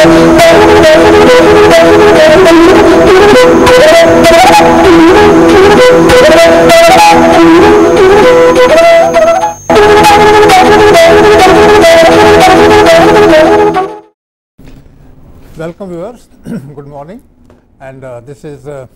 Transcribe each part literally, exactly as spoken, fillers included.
Welcome viewers, good morning, and uh, this is uh,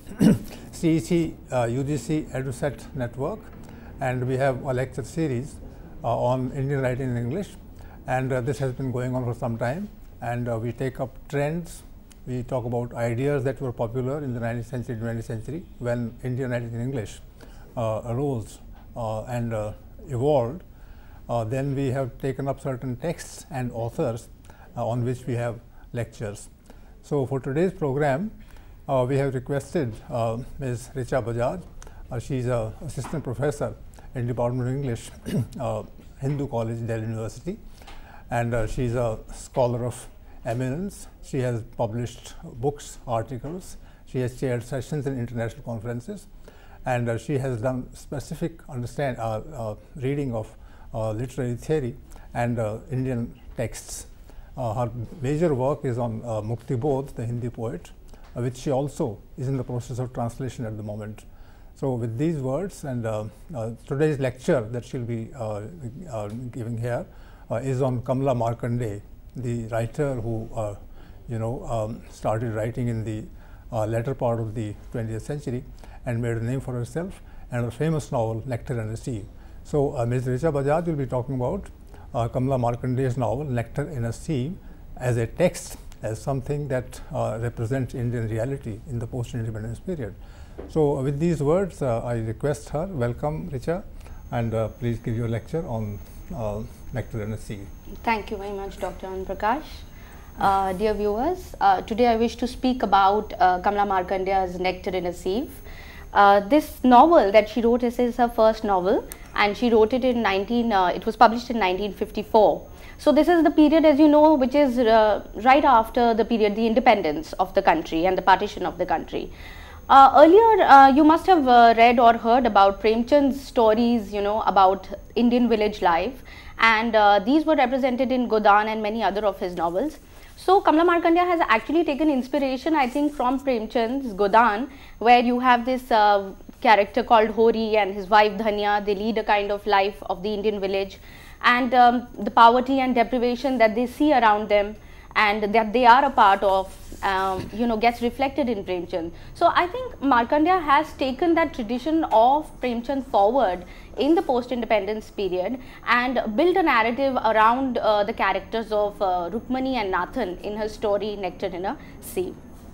C E C uh, U G C EduSet network, and we have a lecture series uh, on Indian writing in English, and uh, this has been going on for some time, and uh, we take up trends, we talk about ideas that were popular in the nineteenth century, twentieth century when Indian writing in English uh, arose uh, and uh, evolved. Uh, then we have taken up certain texts and authors uh, on which we have lectures. So for today's program, uh, we have requested uh, Miz Richa Bajaj. Uh, she is an assistant professor in Department of English, uh, Hindu College, Delhi University, and uh, she is a scholar of eminence. She has published books, articles. She has chaired sessions in international conferences, and uh, she has done specific understand uh, uh, reading of uh, literary theory and uh, Indian texts. Uh, her major work is on uh, Mukti Bodh, the Hindi poet, uh, which she also is in the process of translation at the moment. So with these words, and uh, uh, today's lecture that she'll be uh, uh, giving here uh, is on Kamala Markandeya, the writer who uh, you know um, started writing in the uh, latter part of the twentieth century and made a name for herself, and her famous novel Nectar and a Sieve. So uh, Miz Richa Bajaj will be talking about Uh, Kamala Markandeya's novel Nectar in a Sieve as a text, as something that uh, represents Indian reality in the post-independence period. So uh, with these words, uh, I request her. Welcome, Richa, and uh, please give your lecture on uh, Nectar in a Sieve. Thank you very much, Doctor Anand Prakash. Uh, dear viewers, uh, today I wish to speak about uh, Kamala Markandeya's Nectar in a Sieve. Uh, this novel that she wrote is, is her first novel, and she wrote it in nineteen. Uh, it was published in nineteen fifty-four. So this is the period, as you know, which is uh, right after the period, the independence of the country and the partition of the country. Uh, earlier, uh, you must have uh, read or heard about Premchand's stories, you know, about Indian village life, and uh, these were represented in Godan and many other of his novels. So Kamala Markandeya has actually taken inspiration, I think, from Premchand's Godan, where you have this uh, character called Hori and his wife Dhanya. They lead a kind of life of the Indian village, and um, the poverty and deprivation that they see around them and that they are a part of, um, you know, gets reflected in Premchand. So I think Markandeya has taken that tradition of Premchand forward in the post-independence period and built a narrative around uh, the characters of uh, Rukmani and Nathan in her story Nectar in a Sieve.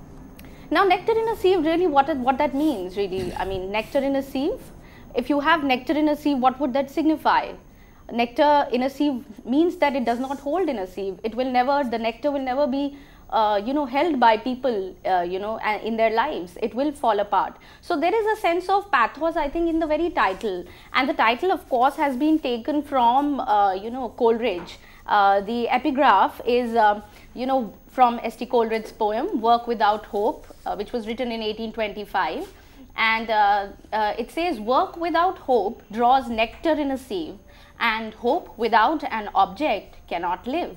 Now, nectar in a sieve, really what, what that means, really, I mean, nectar in a sieve, if you have nectar in a sieve, what would that signify? Nectar in a sieve means that it does not hold in a sieve. It will never, the nectar will never be, uh, you know, held by people, uh, you know, in their lives. It will fall apart. So there is a sense of pathos, I think, in the very title. And the title, of course, has been taken from, uh, you know, Coleridge. Uh, the epigraph is, uh, you know, from S T Coleridge's poem, Work Without Hope, uh, which was written in eighteen twenty-five. And uh, uh, it says, work without hope draws nectar in a sieve, and hope without an object cannot live.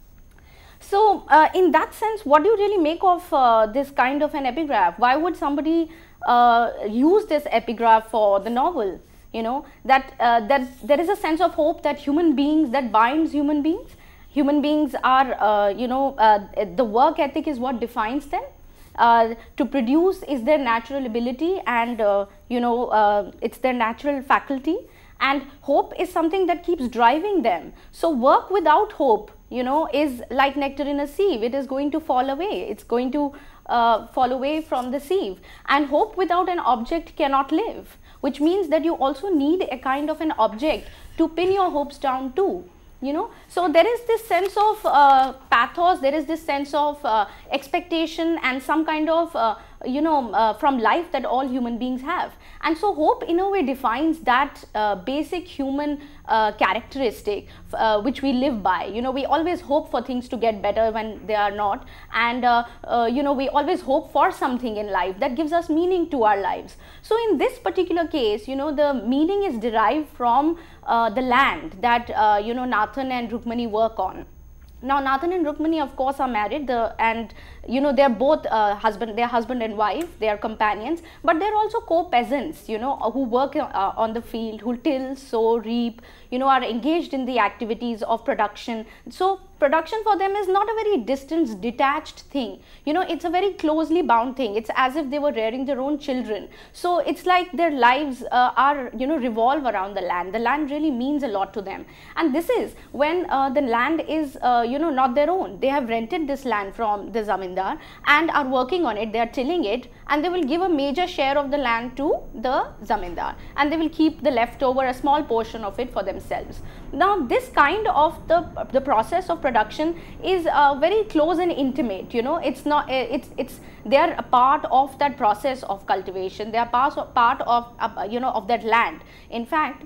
So uh, in that sense, what do you really make of uh, this kind of an epigraph? Why would somebody uh, use this epigraph for the novel? You know, that, uh, that there is a sense of hope that human beings, that binds human beings. Human beings are, uh, you know, uh, the work ethic is what defines them. Uh, to produce is their natural ability, and, uh, you know, uh, it's their natural faculty. And hope is something that keeps driving them. So work without hope, you know, is like nectar in a sieve. It is going to fall away. It's going to uh, fall away from the sieve. And hope without an object cannot live, which means that you also need a kind of an object to pin your hopes down to. You know, so there is this sense of uh, pathos, there is this sense of uh, expectation and some kind of, uh, you know, uh, from life that all human beings have. And so hope in a way defines that uh, basic human uh, characteristic uh, which we live by. You know, we always hope for things to get better when they are not. And, uh, uh, you know, we always hope for something in life that gives us meaning to our lives. So in this particular case, you know, the meaning is derived from Uh, the land that, uh, you know, Nathan and Rukmani work on. Now Nathan and Rukmini of course are married, the, and you know they're both uh, husband, they're husband and wife, they are companions, but they're also co-peasants, you know, who work uh, on the field, who till, sow, reap, you know, are engaged in the activities of production. So production for them is not a very distant, detached thing, you know, it's a very closely bound thing. It's as if they were rearing their own children. So it's like their lives uh, are, you know, revolve around the land. The land really means a lot to them. And this is when uh, the land is, uh, you know, not their own. They have rented this land from the zamindar and are working on it, they are tilling it, and they will give a major share of the land to the zamindar, and they will keep the leftover, a small portion of it for themselves. Now this kind of the, the process of production is uh, very close and intimate, you know, it's not, it's, it's, they are a part of that process of cultivation, they are part of, part of uh, you know, of that land. In fact,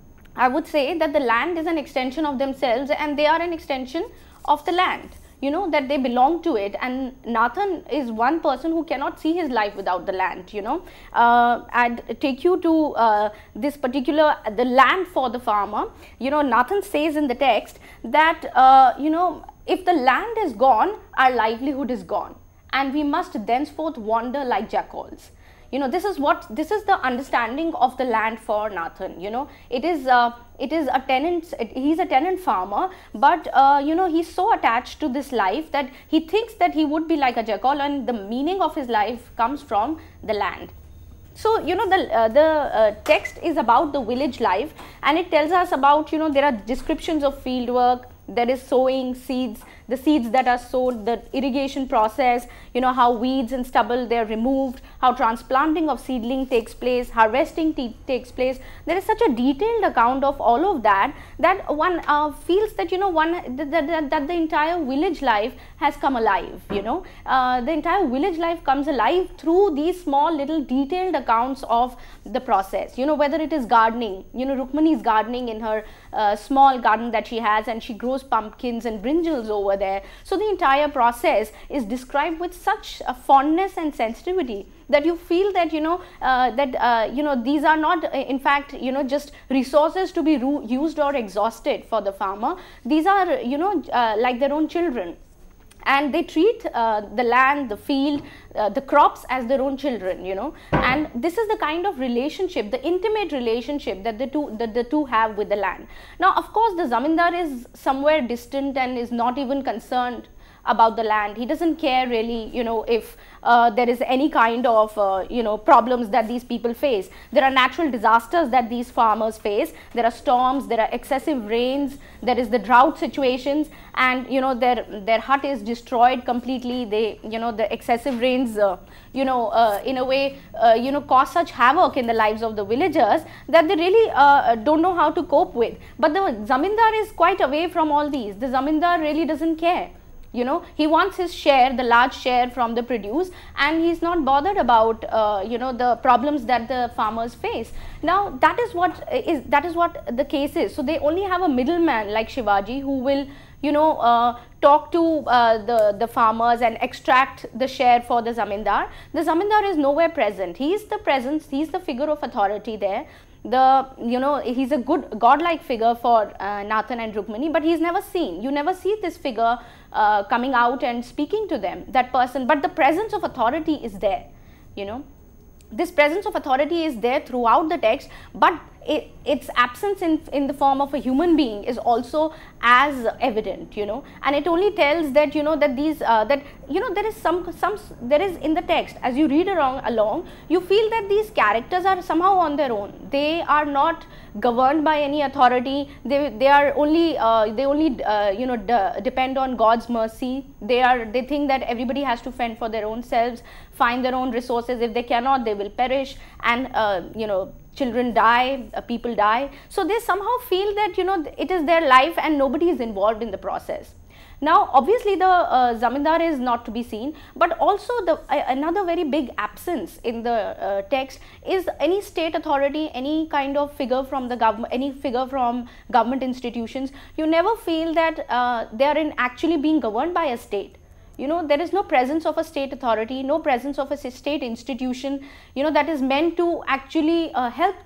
I would say that the land is an extension of themselves and they are an extension of the land, you know, that they belong to it. And Nathan is one person who cannot see his life without the land, you know. Uh, I'd take you to uh, this particular, the land for the farmer. You know, Nathan says in the text that, uh, you know, if the land is gone, our livelihood is gone, and we must thenceforth wander like jackals. You know, this is what, this is the understanding of the land for Nathan, you know. It is, uh, it is a tenant, he's a tenant farmer, but, uh, you know, he's so attached to this life that he thinks that he would be like a jackal, and the meaning of his life comes from the land. So, you know, the, uh, the uh, text is about the village life, and it tells us about, you know, there are descriptions of field work, there is sowing seeds, the seeds that are sowed, the irrigation process, you know, how weeds and stubble they are removed, how transplanting of seedling takes place, harvesting takes place. There is such a detailed account of all of that, that one uh, feels that, you know, one that, that, that the entire village life has come alive, you know. Uh, the entire village life comes alive through these small little detailed accounts of the process, you know, whether it is gardening, you know, Rukmini is gardening in her uh, small garden that she has, and she grows pumpkins and brinjals over there. So the entire process is described with such a fondness and sensitivity that you feel that, you know, uh, that, uh, you know, these are not, uh, in fact, you know, just resources to be used or exhausted for the farmer. These are, you know, uh, like their own children. And they treat uh, the land, the field, uh, the crops as their own children, you know. And this is the kind of relationship, the intimate relationship that the two that the two have with the land. Now, of course, the zamindar is somewhere distant and is not even concerned about the land. He doesn't care really, you know, if uh, there is any kind of, uh, you know, problems that these people face. There are natural disasters that these farmers face. There are storms, there are excessive rains, there is the drought situations, and, you know, their, their hut is destroyed completely. They, you know, the excessive rains, uh, you know, uh, in a way, uh, you know, cause such havoc in the lives of the villagers that they really uh, don't know how to cope with. But the zamindar is quite away from all these. The zamindar really doesn't care. You know, he wants his share, the large share from the produce, and he's not bothered about, uh, you know, the problems that the farmers face. Now, that is what is, that is what the case is. So they only have a middleman like Shivaji who will, you know, uh, talk to uh, the, the farmers and extract the share for the zamindar. The zamindar is nowhere present. He is the presence, he is the figure of authority there. The, you know, he's a good godlike figure for uh, Nathan and Rukmini, but he's never seen. You never see this figure uh, coming out and speaking to them, that person, but the presence of authority is there, you know. This presence of authority is there throughout the text, but it, its absence in, in the form of a human being is also as evident, you know, and it only tells that, you know, that these, uh, that, you know, there is some, some, there is in the text, as you read along, along, you feel that these characters are somehow on their own. They are not governed by any authority. They, they are only, uh, they only, uh, you know, de depend on God's mercy. They are, they think that everybody has to fend for their own selves, find their own resources. If they cannot, they will perish, and, uh, you know, children die, uh, people die. So they somehow feel that, you know, it is their life and nobody is involved in the process. Now, obviously, the uh, zamindar is not to be seen, but also the uh, another very big absence in the uh, text is any state authority, any kind of figure from the government, any figure from government institutions. You never feel that uh, they are in actually being governed by a state. You know, there is no presence of a state authority, no presence of a state institution, you know, that is meant to actually uh, help them.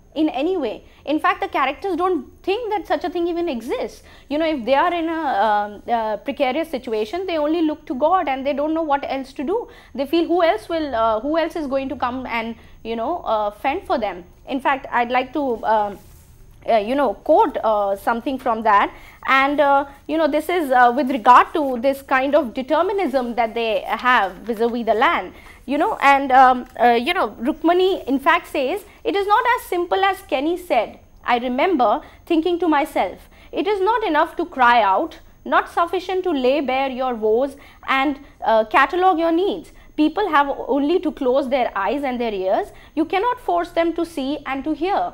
in any way. In fact, the characters don't think that such a thing even exists. You know, if they are in a uh, uh, precarious situation, they only look to God and they don't know what else to do. They feel who else will, uh, who else is going to come and, you know, uh, fend for them. In fact, I'd like to, uh, uh, you know, quote uh, something from that. And, uh, you know, this is uh, with regard to this kind of determinism that they have vis-a-vis the land. You know, and um, uh, you know, Rukmani in fact says, it is not as simple as Kenny said. I remember thinking to myself, it is not enough to cry out, not sufficient to lay bare your woes and uh, catalogue your needs. People have only to close their eyes and their ears. You cannot force them to see and to hear,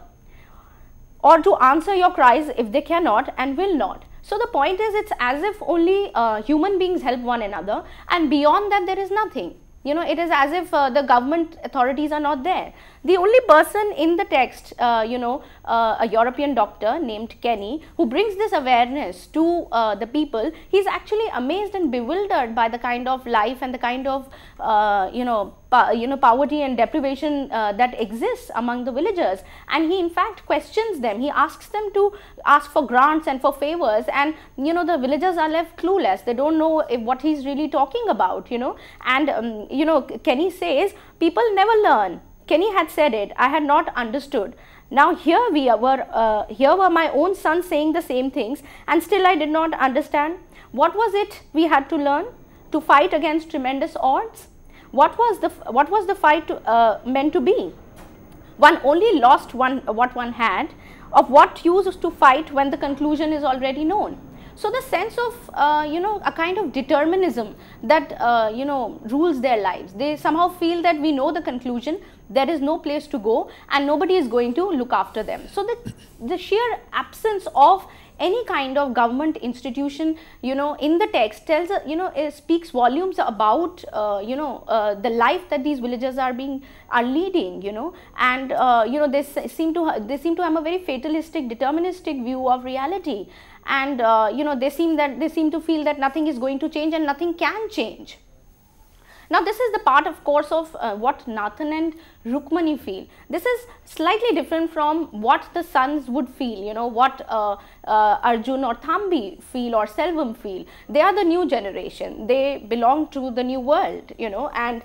or to answer your cries if they cannot and will not. So the point is, it's as if only uh, human beings help one another, and beyond that there is nothing. You know, it is as if uh, the government authorities are not there. The only person in the text, uh, you know, uh, a European doctor named Kenny, who brings this awareness to uh, the people, he is actually amazed and bewildered by the kind of life and the kind of, uh, you know, you know, poverty and deprivation uh, that exists among the villagers. And he in fact questions them. He asks them to ask for grants and for favors, and, you know, the villagers are left clueless. They don't know if what he's really talking about, you know. And, um, you know, Kenny says, people never learn. Kenny had said it, I had not understood. Now here we were, uh, here were my own sons saying the same things, and still I did not understand. What was it we had to learn? To fight against tremendous odds? What was the, what was the fight to, uh, meant to be? One only lost one, what one had. Of what use to fight when the conclusion is already known? So the sense of, uh, you know, a kind of determinism that, uh, you know, rules their lives. They somehow feel that we know the conclusion, there is no place to go, and nobody is going to look after them. So the, the sheer absence of any kind of government institution, you know, in the text tells, uh, you know, it speaks volumes about, uh, you know, uh, the life that these villagers are being, are leading, you know, and, uh, you know, they seem to, they seem to have a very fatalistic, deterministic view of reality. And, uh, you know, they seem that, they seem to feel that nothing is going to change and nothing can change. Now, this is the part, of course, of uh, what Nathan and Rukmani feel. This is slightly different from what the sons would feel, you know, what uh, uh, Arjun or Thambi feel or Selvam feel. They are the new generation. They belong to the new world, you know, and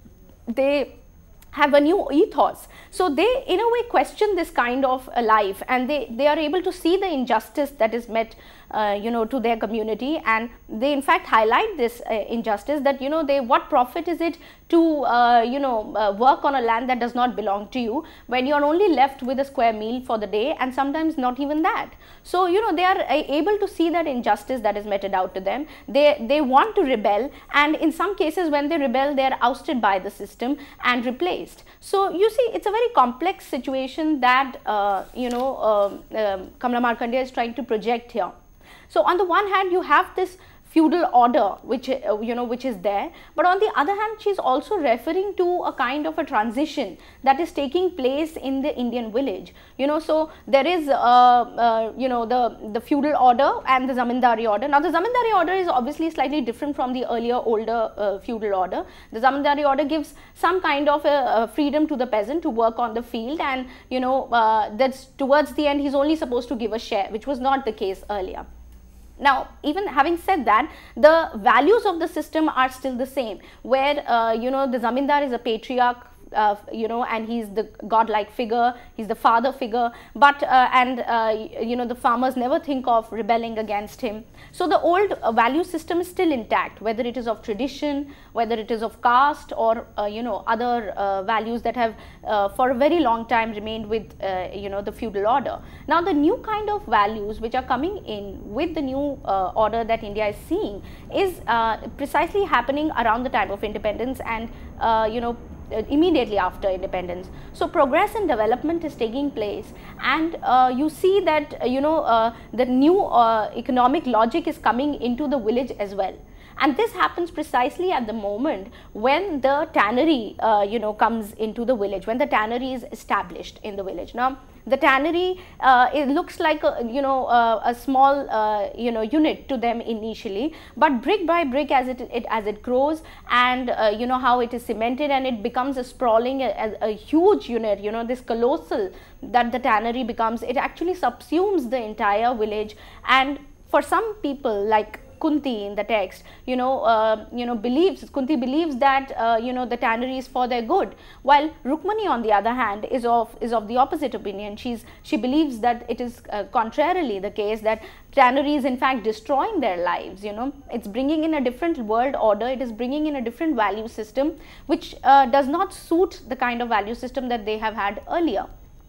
they have a new ethos. So they in a way question this kind of a life, and they, they are able to see the injustice that is met, uh, you know, to their community, and they in fact highlight this uh, injustice that, you know, they, what profit is it to, uh, you know, uh, work on a land that does not belong to you when you are only left with a square meal for the day, and sometimes not even that. So, you know, they are uh, able to see that injustice that is meted out to them. They, they want to rebel, and in some cases when they rebel, they are ousted by the system and replaced. So you see, it's a very complex situation that, uh, you know, uh, uh, Kamala Markandeya is trying to project here. So on the one hand, you have this feudal order which, uh, you know, which is there, but on the other hand, she is also referring to a kind of a transition that is taking place in the Indian village, you know. So there is, uh, uh, you know, the, the feudal order and the zamindari order. Now the zamindari order is obviously slightly different from the earlier older uh, feudal order. The zamindari order gives some kind of a, a freedom to the peasant to work on the field, and, you know, uh, that's towards the end he's only supposed to give a share, which was not the case earlier. Now, even having said that, the values of the system are still the same, where, uh, you know, the zamindar is a patriarch, uh, you know, and he's the godlike figure, he's the father figure, but, uh, and, uh, you know, the farmers never think of rebelling against him. So the old uh, value system is still intact, whether it is of tradition, whether it is of caste, or, uh, you know, other uh, values that have uh, for a very long time remained with, uh, you know, the feudal order. Now, the new kind of values which are coming in with the new uh, order that India is seeing is uh, precisely happening around the time of independence and, uh, you know, immediately after independence. So progress and development is taking place, and uh, you see that, uh, you know, uh, the new uh, economic logic is coming into the village as well. And this happens precisely at the moment when the tannery, uh, you know, comes into the village, when the tannery is established in the village. Now, The tannery, uh, it looks like a, you know uh, a small uh, you know unit to them initially, but brick by brick, as it, it as it grows, and uh, you know how it is cemented, and it becomes a sprawling, a, a, a huge unit, you know this colossal that the tannery becomes. It actually subsumes the entire village, and for some people like Kunti in the text, you know, uh, you know, believes Kunti believes that uh, you know the tannery is for their good, while Rukmani, on the other hand, is of is of the opposite opinion. She's she believes that it is uh, contrarily the case, that tannery is in fact destroying their lives. You know, it's bringing in a different world order. It is bringing in a different value system, which uh, does not suit the kind of value system that they have had earlier.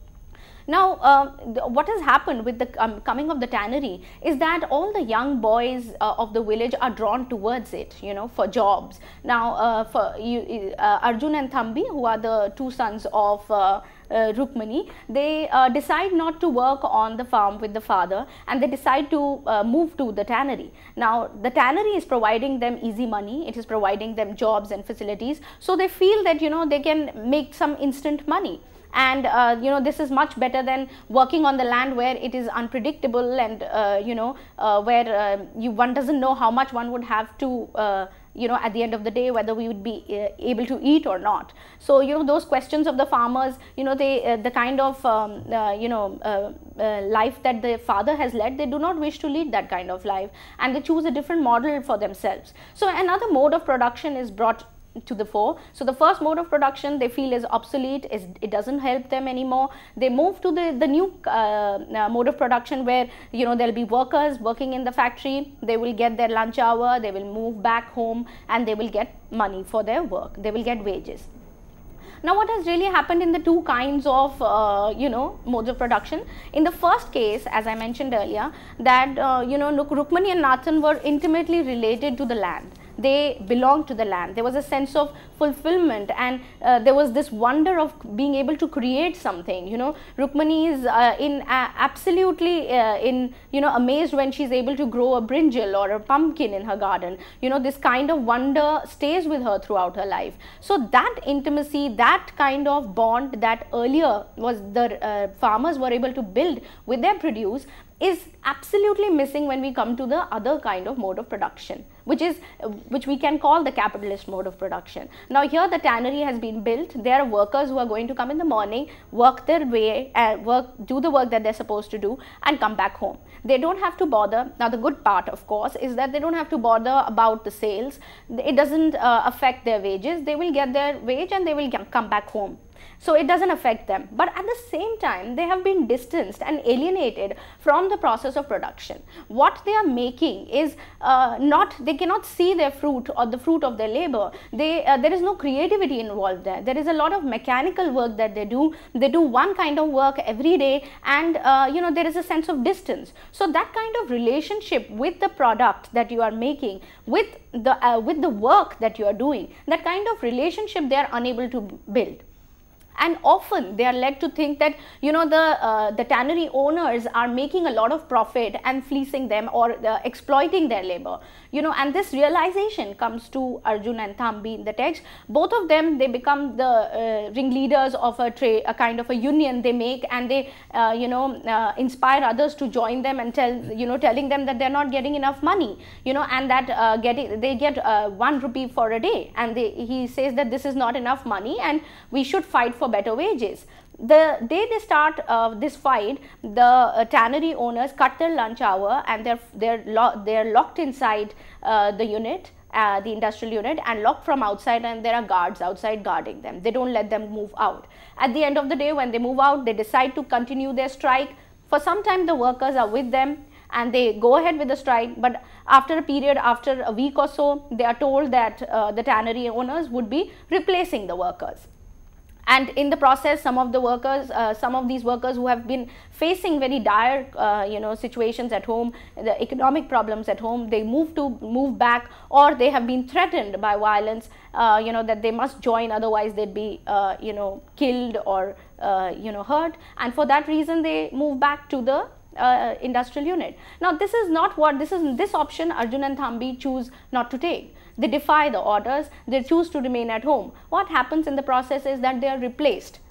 Now, uh, what has happened with the um, coming of the tannery is that all the young boys uh, of the village are drawn towards it, you know, for jobs. Now, uh, for you, uh, Arjun and Thambi, who are the two sons of uh, Uh, Rukmani, they uh, decide not to work on the farm with the father, and they decide to uh, move to the tannery. Now, the tannery is providing them easy money, it is providing them jobs and facilities, so they feel that, you know, they can make some instant money. And uh, you know, this is much better than working on the land where it is unpredictable, and uh, you know, uh, where uh, you one doesn't know how much one would have to uh, you know, at the end of the day, whether we would be uh, able to eat or not. So, you know, those questions of the farmers, you know, they uh, the kind of um, uh, you know uh, uh, life that the father has led, they do not wish to lead that kind of life, and they choose a different model for themselves. So another mode of production is brought to the fore. So the first mode of production they feel is obsolete, is it doesn't help them anymore. They move to the the new uh, uh, mode of production, where, you know, there will be workers working in the factory. They will get their lunch hour, they will move back home, and they will get money for their work, they will get wages. Now, what has really happened in the two kinds of uh, you know modes of production? In the first case, as I mentioned earlier, that uh, you know Rukmani and Nathan were intimately related to the land. They belonged to the land. There was a sense of fulfillment, and uh, there was this wonder of being able to create something. You know, Rukmani is uh, in uh, absolutely uh, in you know amazed when she's able to grow a brinjal or a pumpkin in her garden. You know, this kind of wonder stays with her throughout her life. So that intimacy, that kind of bond that earlier was the uh, farmers were able to build with their produce, is absolutely missing when we come to the other kind of mode of production, which is uh, which we can call the capitalist mode of production. Now, here the tannery has been built. There are workers who are going to come in the morning, work their way, and work do the work that they're supposed to do, and come back home. They don't have to bother. Now, the good part, of course, is that they don't have to bother about the sales. It doesn't uh, affect their wages. They will get their wage and they will come back home. So it doesn't affect them, but at the same time they have been distanced and alienated from the process of production. What they are making is uh, not, they cannot see their fruit or the fruit of their labor. They, uh, there is no creativity involved there. There is a lot of mechanical work that they do. They do one kind of work every day, and uh, you know, there is a sense of distance. So that kind of relationship with the product that you are making, with the, uh, with the work that you are doing, that kind of relationship they are unable to build. And often they are led to think that, you know, the uh, the tannery owners are making a lot of profit and fleecing them, or uh, exploiting their labor, you know, and this realization comes to Arjun and Thambi in the text. Both of them, they become the uh, ringleaders of a trade, a kind of a union they make, and they uh, you know uh, inspire others to join them, and tell you know telling them that they're not getting enough money, you know, and that uh, getting they get uh, one rupee for a day, and they, he says that this is not enough money and we should fight for better wages. The day they start uh, this fight, the uh, tannery owners cut their lunch hour, and they're they're lo they're locked inside uh, the unit, uh, the industrial unit, and locked from outside, and there are guards outside guarding them. They don't let them move out. At the end of the day, when they move out, they decide to continue their strike. For some time, the workers are with them, and they go ahead with the strike, but after a period, after a week or so, they are told that uh, the tannery owners would be replacing the workers. And in the process, some of the workers, uh, some of these workers who have been facing very dire, uh, you know, situations at home, the economic problems at home, they move to move back, or they have been threatened by violence, uh, you know, that they must join, otherwise they'd be, uh, you know, killed or, uh, you know, hurt. And for that reason, they move back to the uh, industrial unit. Now, this is not what, this is this option Arjun and Thambi choose not to take. They defy the orders, they choose to remain at home. What happens in the process is that they are replaced.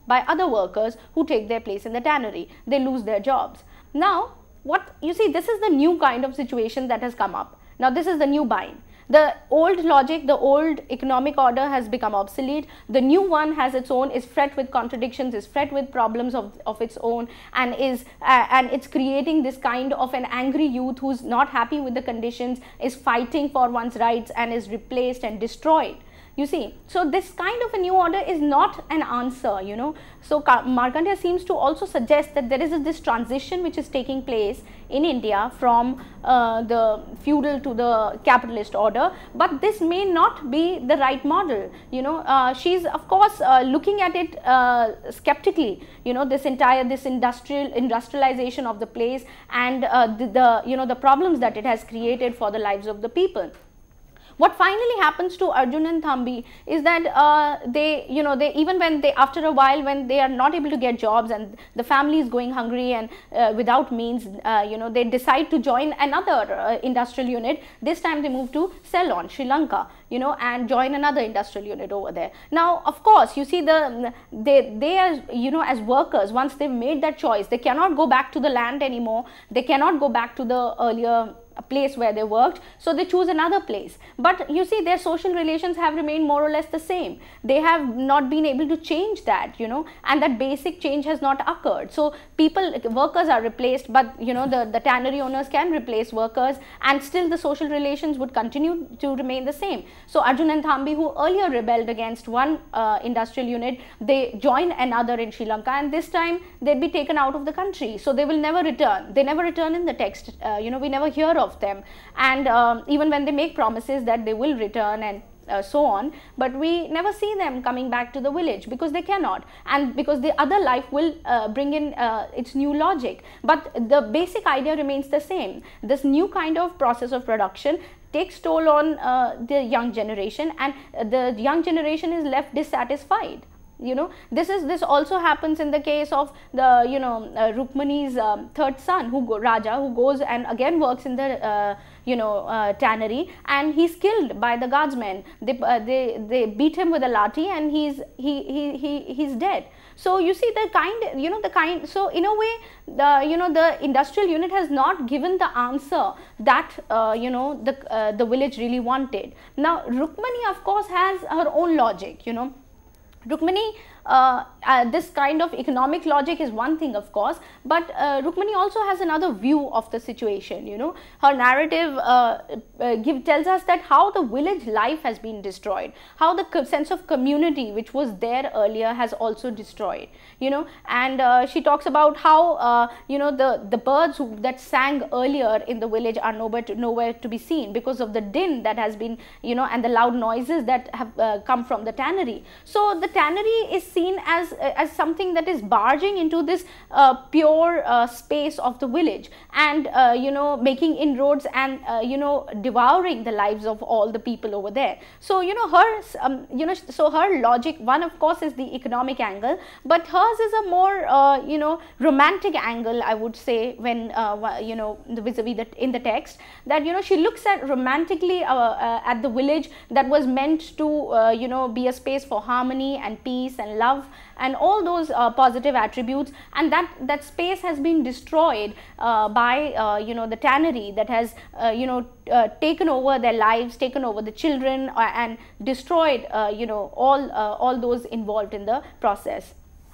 by other workers who take their place in the tannery. They lose their jobs. Now, what you see, this is the new kind of situation that has come up. Now, this is the new bind. The old logic, the old economic order has become obsolete. The new one has its own, is fraught with contradictions, is fraught with problems of, of its own, and is uh, and it's creating this kind of an angry youth who's not happy with the conditions, is fighting for one's rights, and is replaced and destroyed. You see, so this kind of a new order is not an answer, you know. So Markandeya seems to also suggest that there is a, this transition which is taking place in India from uh, the feudal to the capitalist order, but this may not be the right model, you know. Uh, she's of course uh, looking at it uh, skeptically, you know, this entire, this industrial industrialization of the place, and uh, the, the, you know, the problems that it has created for the lives of the people. What finally happens to Arjun and Thambi is that uh, they, you know, they even when they, after a while, when they are not able to get jobs and the family is going hungry and uh, without means, uh, you know, they decide to join another uh, industrial unit. This time they move to Ceylon, Sri Lanka, you know, and join another industrial unit over there. Now, of course, you see the, they, they as, you know, as workers, once they've made that choice, they cannot go back to the land anymore. They cannot go back to the earlier a place where they worked, so they choose another place. But you see, their social relations have remained more or less the same. They have not been able to change that, you know, and that basic change has not occurred. So people, workers are replaced, but you know, the, the tannery owners can replace workers, and still the social relations would continue to remain the same. So Arjun and Thambi, who earlier rebelled against one uh, industrial unit, they join another in Sri Lanka, and this time they'd be taken out of the country. So they will never return. They never return in the text. Uh, you know, we never hear of of them, and um, even when they make promises that they will return and uh, so on, but we never see them coming back to the village because they cannot, and because the other life will uh, bring in uh, its new logic. But the basic idea remains the same. This new kind of process of production takes toll on uh, the young generation, and uh, the young generation is left dissatisfied. You know, this is this also happens in the case of the, you know, uh, Rukmani's um, third son, who go, Raja, who goes and again works in the uh, you know uh, tannery, and he's killed by the guardsmen. They uh, they they beat him with a lathi, and he's he he he he's dead. So you see the kind, you know, the kind. So in a way, the you know the industrial unit has not given the answer that uh, you know the uh, the village really wanted. Now Rukmani, of course, has her own logic, you know. Rukmani, uh, uh, this kind of economic logic is one thing, of course, but uh, Rukmani also has another view of the situation, you know. Her narrative uh, uh, give, tells us that how the village life has been destroyed, how the sense of community which was there earlier has also destroyed, you know, and uh, she talks about how, uh, you know, the, the birds who, that sang earlier in the village are nowhere to, nowhere to be seen because of the din that has been, you know, and the loud noises that have uh, come from the tannery. So the tannery is seen as uh, as something that is barging into this uh, pure uh, space of the village, and uh, you know, making inroads and uh, you know, devouring the lives of all the people over there. So you know, her um, you know, so her logic, one of course is the economic angle, but hers is a more uh, you know, romantic angle, I would say, when uh, you know, vis-a-vis the, in the text, that you know, she looks at romantically uh, uh, at the village that was meant to uh, you know, be a space for harmony and peace and love and all those uh, positive attributes, and that that space has been destroyed uh, by uh, you know, the tannery that has uh, you know uh, taken over their lives, taken over the children, uh, and destroyed uh, you know, all uh, all those involved in the process.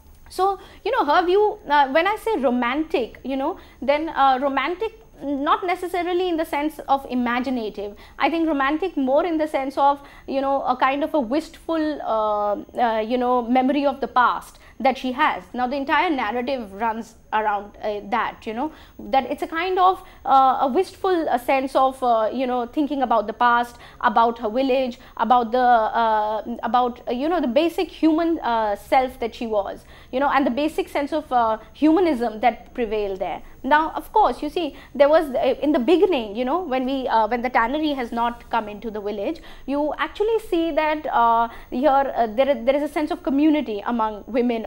So you know, her view, uh, when I say romantic, you know, then uh, romantic not necessarily in the sense of imaginative. I think romantic more in the sense of, you know, a kind of a wistful uh, uh, you know, memory of the past that she has. Now the entire narrative runs around uh, that, you know, that it's a kind of uh, a wistful uh, sense of uh, you know, thinking about the past, about her village, about the uh, about uh, you know, the basic human uh, self that she was, you know, and the basic sense of uh, humanism that prevailed there. Now of course, you see, there was uh, in the beginning, you know, when we uh, when the tannery has not come into the village, you actually see that uh, here uh, there, there is a sense of community among women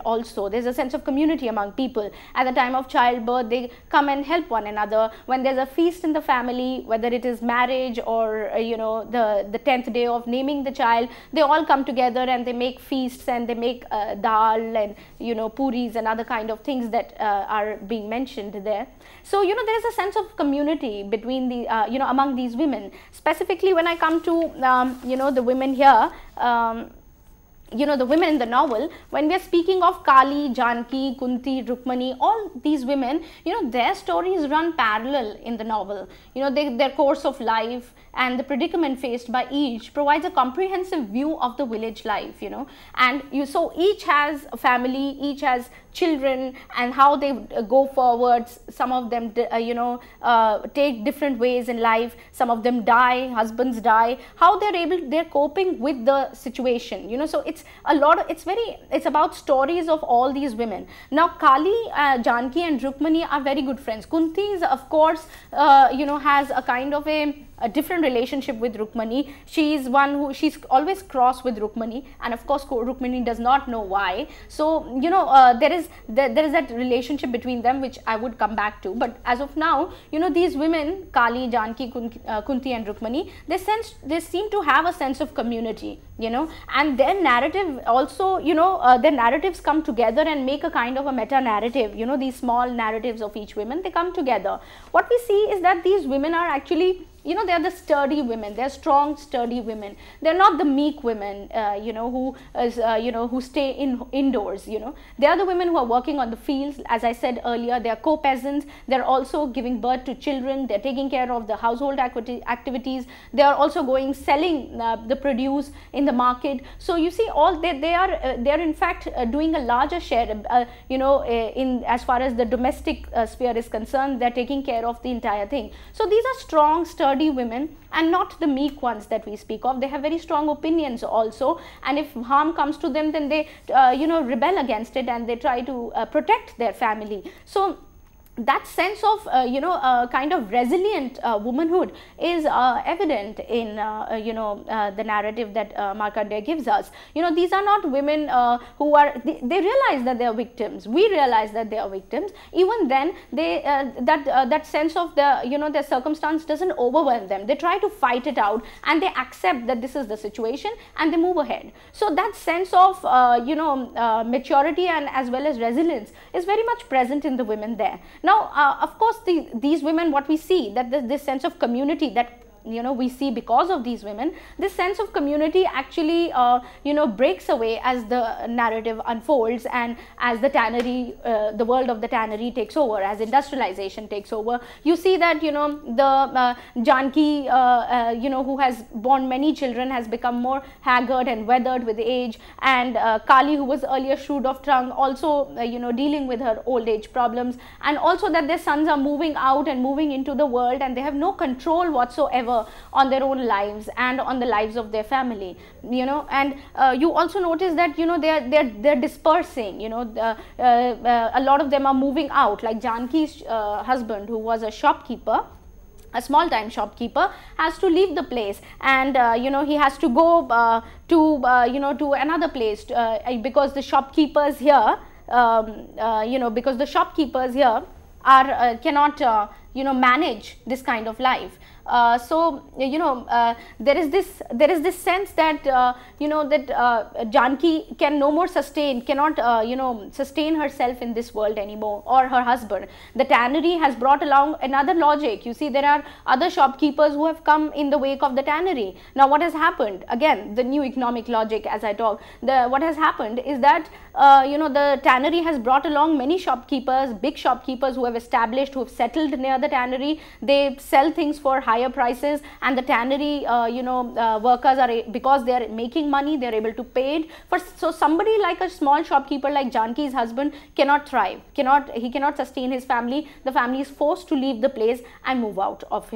also. There's a sense of community among people. At the time of childbirth, they come and help one another. When there's a feast in the family, whether it is marriage or uh, you know the the tenth day of naming the child, they all come together and they make feasts, and they make uh, dal and you know puris and other kind of things that uh, are being mentioned there. So you know there's a sense of community between the uh, you know among these women. Specifically, when I come to um, you know the women here, um, you know the women in the novel, when we are speaking of Kali, Janki, Kunti, Rukmani, all these women, you know their stories run parallel in the novel. You know they, their course of life and the predicament faced by each provides a comprehensive view of the village life, you know, and you so each has a family, each has children, and how they uh, go forwards. Some of them uh, you know uh, take different ways in life, some of them die, husbands die, how they're able they're coping with the situation, you know. So it's a lot of, it's very it's about stories of all these women. Now Kali, uh, Janki and Rukmani are very good friends. Kunti is of course uh, you know has a kind of a a different relationship with Rukmani. She is one who she's always cross with Rukmani, and of course Rukmani does not know why. So you know uh, there is there, there is that relationship between them, which I would come back to. But as of now, you know these women, Kali, Janki, Kunti, uh, Kunti and Rukmani, they sense they seem to have a sense of community, you know, and their narrative also, you know uh, their narratives come together and make a kind of a meta narrative. You know these small narratives of each woman, they come together. What we see is that these women are actually, you know, they are the sturdy women. They're strong, sturdy women. They're not the meek women, uh, you know, who is, uh, you know, who stay in indoors. You know, they are the women who are working on the fields. As I said earlier, they are co-peasants. They're also giving birth to children. They're taking care of the household activities. They are also going selling uh, the produce in the market. So you see, all they they are uh, they are in fact uh, doing a larger share. Uh, you know, uh, in as far as the domestic uh, sphere is concerned, they're taking care of the entire thing. So these are strong, sturdy women, and not the meek ones that we speak of. They have very strong opinions also, and if harm comes to them, then they uh, you know rebel against it, and they try to uh, protect their family. So that sense of uh, you know uh, kind of resilient uh, womanhood is uh, evident in uh, uh, you know uh, the narrative that uh, Markandeya gives us. You know these are not women uh, who are they, they realize that they are victims. We realize that they are victims. Even then, they uh, that uh, that sense of the you know their circumstance doesn't overwhelm them. They try to fight it out, and they accept that this is the situation, and they move ahead. So that sense of uh, you know uh, maturity and as well as resilience is very much present in the women there. Now, uh, of course, the, these women, what we see, that this, this sense of community that you know we see because of these women, this sense of community actually uh, you know breaks away as the narrative unfolds, and as the tannery, uh, the world of the tannery takes over, as industrialization takes over. You see that you know the uh, Janki, uh, uh, you know who has borne many children, has become more haggard and weathered with age, and uh, Kali, who was earlier shrewd of tongue, also uh, you know dealing with her old age problems, and also that their sons are moving out and moving into the world, and they have no control whatsoever on their own lives and on the lives of their family, you know. And uh, you also notice that you know they are they're they're dispersing, you know the, uh, uh, a lot of them are moving out, like Janki's uh, husband, who was a shopkeeper, a small time shopkeeper, has to leave the place, and uh, you know he has to go uh, to uh, you know to another place uh, because the shopkeepers here um, uh, you know because the shopkeepers here are uh, cannot uh, you know manage this kind of life. Uh, so you know uh, there is this there is this sense that uh, you know that uh, Janki can no more sustain cannot uh, you know sustain herself in this world anymore, or her husband. The tannery has brought along another logic. You see, there are other shopkeepers who have come in the wake of the tannery. Now what has happened, again the new economic logic, as I talk, the what has happened is that uh, you know the tannery has brought along many shopkeepers, big shopkeepers who have established, who have settled near the tannery. They sell things for high higher prices, and the tannery uh, you know uh, workers are, because they are making money, they are able to pay it for. So somebody like a small shopkeeper like Janki's husband cannot thrive, cannot he cannot sustain his family. The family is forced to leave the place and move out of here.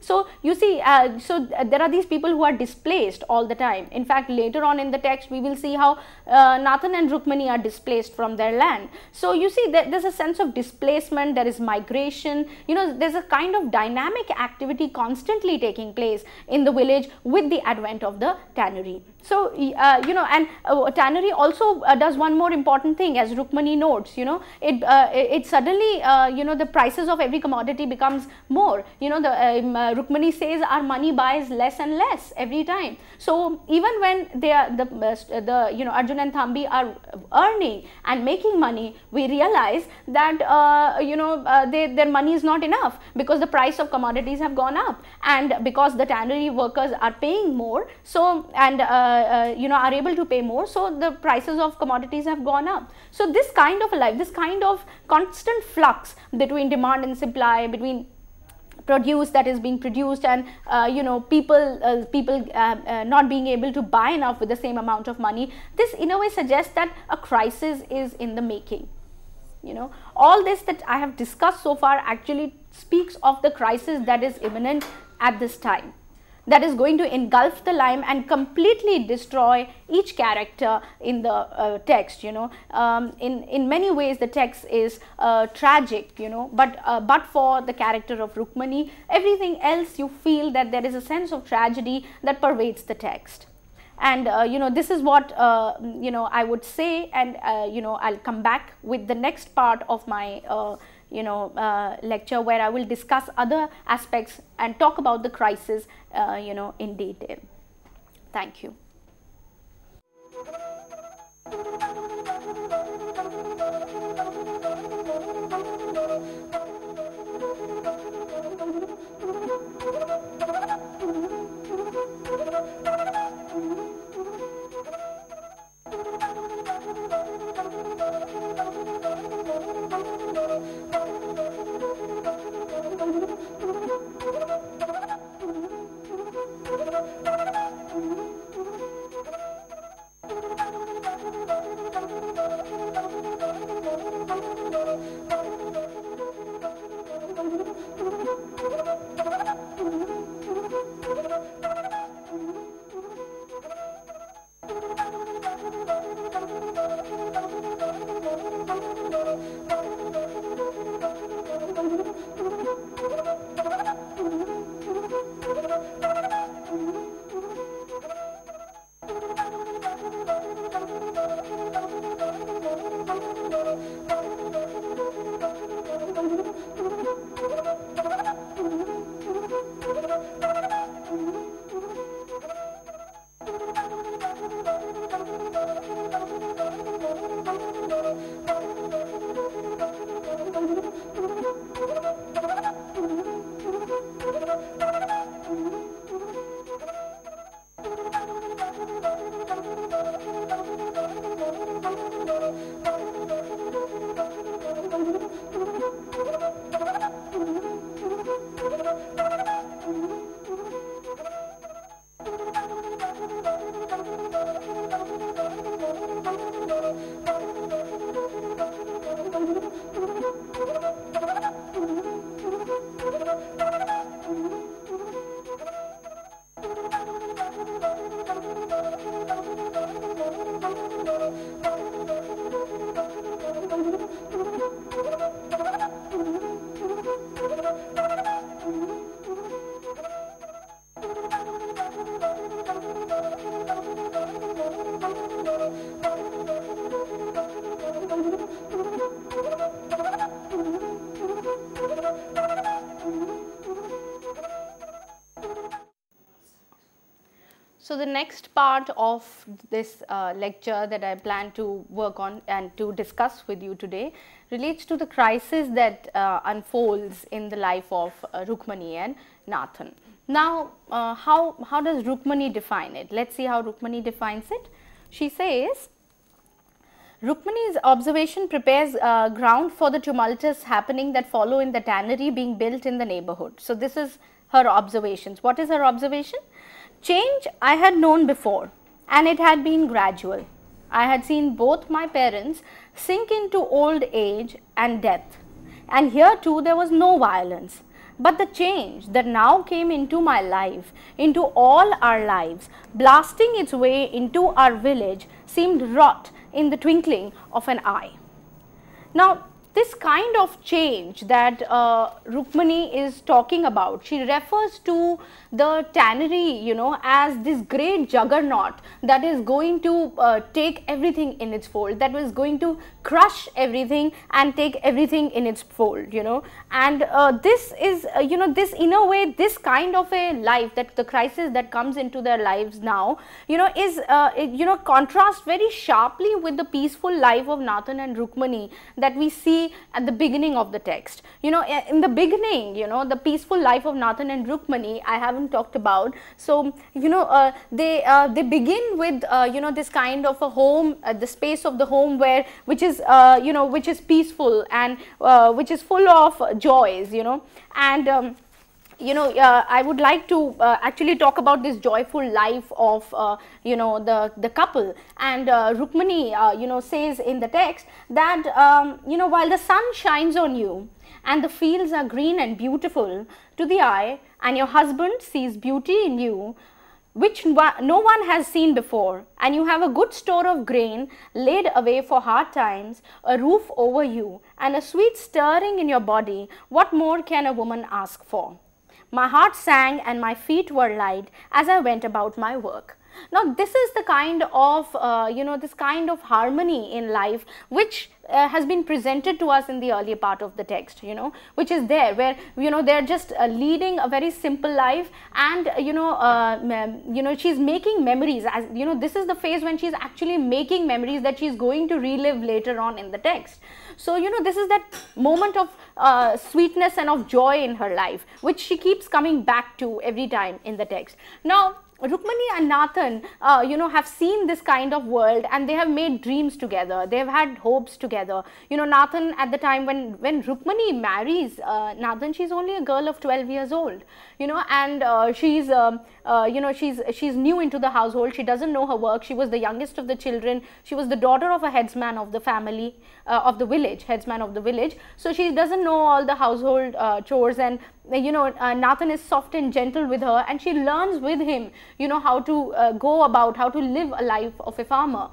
So you see, uh, so th there are these people who are displaced all the time. In fact, later on in the text we will see how uh, Nathan and Rukmani are displaced from their land. So you see that there's a sense of displacement, there is migration, you know, there's a kind of dynamic activity constantly taking place in the village with the advent of the tannery. So, uh, you know, and uh, tannery also uh, does one more important thing, as Rukmani notes, you know, it, uh, it suddenly, uh, you know, the prices of every commodity becomes more, you know, the um, uh, Rukmani says our money buys less and less every time. So, even when they are, the, uh, the you know, Arjun and Thambi are earning and making money, we realize that, uh, you know, uh, they, their money is not enough because the price of commodities have gone up, and because the tannery workers are paying more, so, and uh, Uh, you know, are able to pay more, so the prices of commodities have gone up. So this kind of a life, this kind of constant flux between demand and supply, between produce that is being produced and uh, you know, people uh, people uh, uh, not being able to buy enough with the same amount of money, this in a way suggests that a crisis is in the making. You know, all this that I have discussed so far actually speaks of the crisis that is imminent at this time, that is going to engulf the Lime and completely destroy each character in the uh, text. You know, um, in in many ways the text is uh, tragic, you know, but uh, but for the character of Rukmani, everything else you feel that there is a sense of tragedy that pervades the text. And uh, you know, this is what uh, you know, I would say, and uh, you know, I'll come back with the next part of my uh, you know, uh, lecture, where I will discuss other aspects and talk about the crisis, uh, you know, in detail. Thank you. So the next part of this uh, lecture that I plan to work on and to discuss with you today relates to the crisis that uh, unfolds in the life of uh, Rukmani and Nathan. Now, uh, how, how does Rukmani define it? Let's see how Rukmani defines it. She says, Rukmani's observation prepares uh, ground for the tumultuous happening that follow in the tannery being built in the neighborhood. So this is her observations. What is her observation? Change I had known before, and it had been gradual. I had seen both my parents sink into old age and death, and here too there was no violence. but the change that now came into my life, into all our lives, blasting its way into our village, seemed wrought in the twinkling of an eye. Now, this kind of change that uh, Rukmani is talking about, she refers to the tannery, you know, as this great juggernaut that is going to uh, take everything in its fold, that was going to crush everything and take everything in its fold, you know. And uh, this is, uh, you know, this in a way, this kind of a life, that the crisis that comes into their lives now, you know, is, uh, it, you know, contrast very sharply with the peaceful life of Nathan and Rukmani that we see at the beginning of the text. You know, in the beginning, you know, the peaceful life of Nathan and Rukmani, I haven't talked about. So, you know, uh, they uh, they begin with, uh, you know, this kind of a home, uh, the space of the home where, which is, uh, you know, which is peaceful and uh, which is full of joys, you know, and um, you know, uh, I would like to uh, actually talk about this joyful life of, uh, you know, the, the couple. And uh, Rukmani, uh, you know, says in the text that, um, you know, while the sun shines on you and the fields are green and beautiful to the eye, and your husband sees beauty in you, which no one has seen before, and you have a good store of grain laid away for hard times, a roof over you, and a sweet stirring in your body, what more can a woman ask for? My heart sang and my feet were light as I went about my work. Now, this is the kind of, uh, you know, this kind of harmony in life which uh, has been presented to us in the earlier part of the text, you know, which is there where, you know, they are just uh, leading a very simple life, and, uh, you know, uh, you know, she's making memories, as, you know, this is the phase when she's actually making memories that she's going to relive later on in the text. So, you know, this is that moment of uh, sweetness and of joy in her life, which she keeps coming back to every time in the text. Now, Rukmani and Nathan, uh, you know, have seen this kind of world, and they have made dreams together. They have had hopes together. You know, Nathan, at the time when, when Rukmani marries uh, Nathan, she's only a girl of twelve years old, you know, and uh, she's, um, uh, you know, she's, she's new into the household. She doesn't know her work. She was the youngest of the children. She was the daughter of a headsman of the family, uh, of the village, headsman of the village. So she doesn't know all the household uh, chores, and you know, uh, Nathan is soft and gentle with her, and she learns with him, you know, how to uh, go about, how to live a life of a farmer.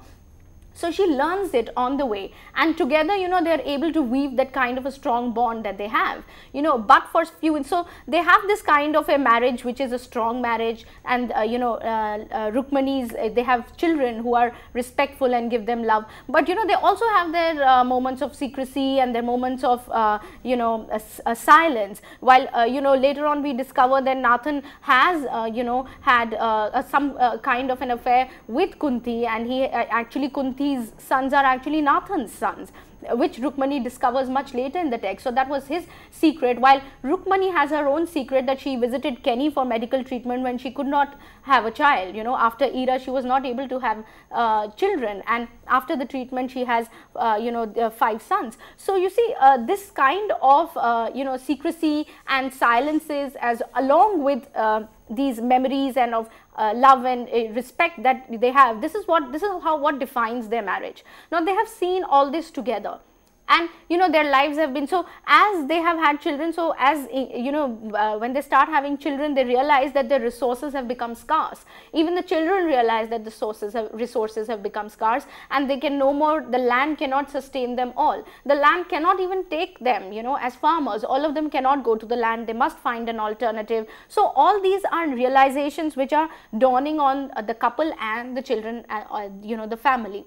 So she learns it on the way, and together, you know, they are able to weave that kind of a strong bond that they have, you know, but for few, and so they have this kind of a marriage which is a strong marriage, and uh, you know, uh, uh, Rukmani's, uh, they have children who are respectful and give them love, but you know, they also have their uh, moments of secrecy and their moments of, uh, you know, a, a silence, while, uh, you know, later on we discover that Nathan has, uh, you know, had uh, a, some uh, kind of an affair with Kunti, and he uh, actually, Kunti These sons are actually Nathan's sons, which Rukmani discovers much later in the text. So that was his secret, while Rukmani has her own secret that she visited Kenny for medical treatment when she could not have a child. You know, after Ira, she was not able to have uh, children, and after the treatment she has, uh, you know, the five sons. So you see, uh, this kind of, uh, you know, secrecy and silences, as along with uh, these memories and of uh, love and uh, respect that they have, this is what, this is how, what defines their marriage. Now, they have seen all this together, and you know, their lives have been, so as they have had children, so as you know, uh, when they start having children, they realize that their resources have become scarce. Even the children realize that the sources have, resources have become scarce, and they can no more, the land cannot sustain them all. The land cannot even take them, you know, as farmers. All of them cannot go to the land. They must find an alternative. So all these are realizations which are dawning on uh, the couple and the children, uh, uh, you know, the family.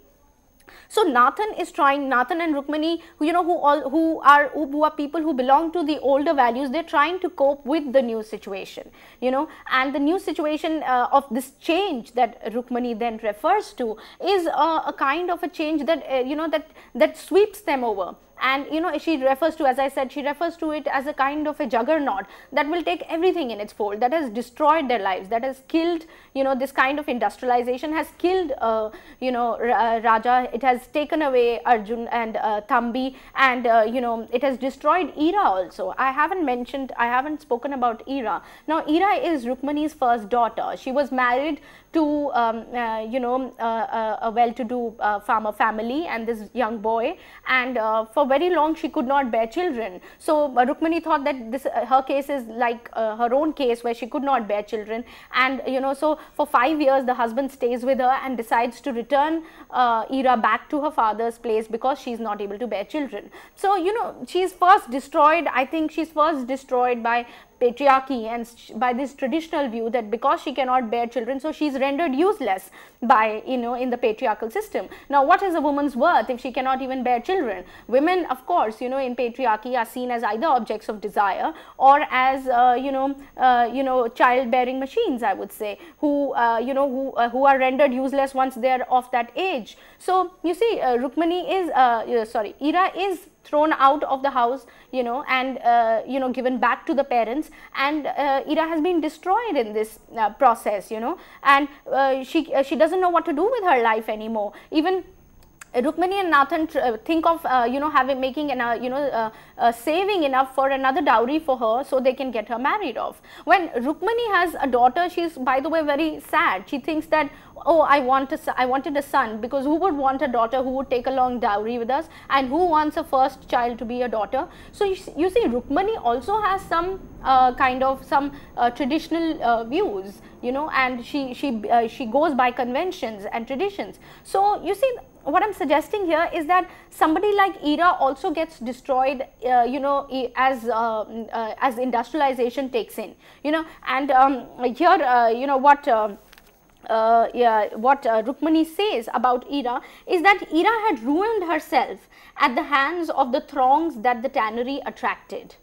So Nathan is trying, Nathan and Rukmani, who, you know, who all who are who are people who belong to the older values, they're trying to cope with the new situation, you know, and the new situation uh, of this change that Rukmani then refers to is uh, a kind of a change that uh, you know, that that sweeps them over. And you know, she refers to, as I said, she refers to it as a kind of a juggernaut that will take everything in its fold, that has destroyed their lives, that has killed, you know, this kind of industrialization has killed, uh, you know, uh, Raja, it has taken away Arjun and uh, Thambi, and uh, you know, it has destroyed Ira also. I haven't mentioned, I haven't spoken about Ira. Now, Ira is Rukmani's first daughter. She was married to, um, uh, you know, uh, uh, a well-to-do uh, farmer family and this young boy, and uh, for very long she could not bear children. So uh, Rukmini thought that this uh, her case is like uh, her own case where she could not bear children, and you know, so for five years the husband stays with her and decides to return uh, Ira back to her father's place because she is not able to bear children. So you know, she is first destroyed, I think she is first destroyed by patriarchy and by this traditional view that because she cannot bear children, so she is rendered useless by, you know, in the patriarchal system. Now what is a woman's worth if she cannot even bear children? Women, of course, you know, in patriarchy are seen as either objects of desire or as uh, you know uh, you know childbearing machines, I would say, who uh, you know who uh, who are rendered useless once they are of that age. So you see, uh, Rukmini is uh, sorry Ira is thrown out of the house, you know, and uh, you know, given back to the parents, and uh, Ira has been destroyed in this uh, process, you know, and uh, she uh, she doesn't know what to do with her life anymore. Even Rukmini and Nathan uh, think of uh, you know having making an uh, you know uh, uh, saving enough for another dowry for her so they can get her married off. When Rukmini has a daughter, she is, by the way, very sad. She thinks that, oh, I want a, I wanted a son, because who would want a daughter who would take a long dowry with us, and who wants a first child to be a daughter? So you, you see, Rukmini also has some uh, kind of some uh, traditional uh, views, you know, and she she uh, she goes by conventions and traditions. So you see, what I'm suggesting here is that somebody like Ira also gets destroyed, uh, you know, as uh, uh, as industrialization takes in, you know, and um, here, uh, you know, what. Uh, Uh, yeah, what uh, Rukmini says about Ira is that Ira had ruined herself at the hands of the throngs that the tannery attracted.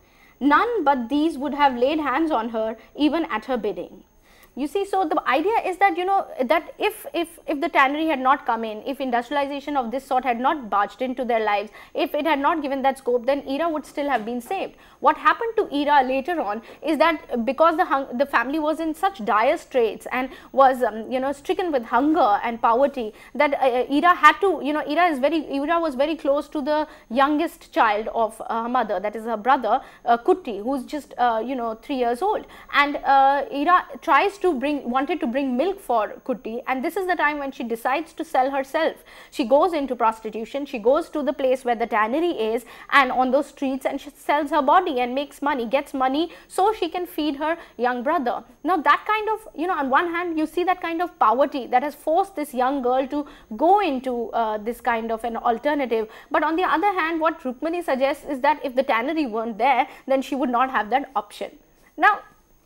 None but these would have laid hands on her even at her bidding. You see, so the idea is that, you know, that if, if, if the tannery had not come in, if industrialization of this sort had not barged into their lives, if it had not given that scope, then Ira would still have been saved. What happened to Ira later on is that because the, hung, the family was in such dire straits and was, um, you know, stricken with hunger and poverty, that uh, Ira had to, you know, Ira is very, Ira was very close to the youngest child of uh, her mother, that is her brother, uh, Kutti, who's just, uh, you know, three years old. And uh, Ira tries to to bring wanted to bring milk for Kutti, and this is the time when she decides to sell herself. She goes into prostitution, she goes to the place where the tannery is, and on those streets, and she sells her body and makes money, gets money so she can feed her young brother. Now that kind of, you know, on one hand you see that kind of poverty that has forced this young girl to go into uh, this kind of an alternative, but on the other hand what Rukmini suggests is that if the tannery weren't there, then she would not have that option. Now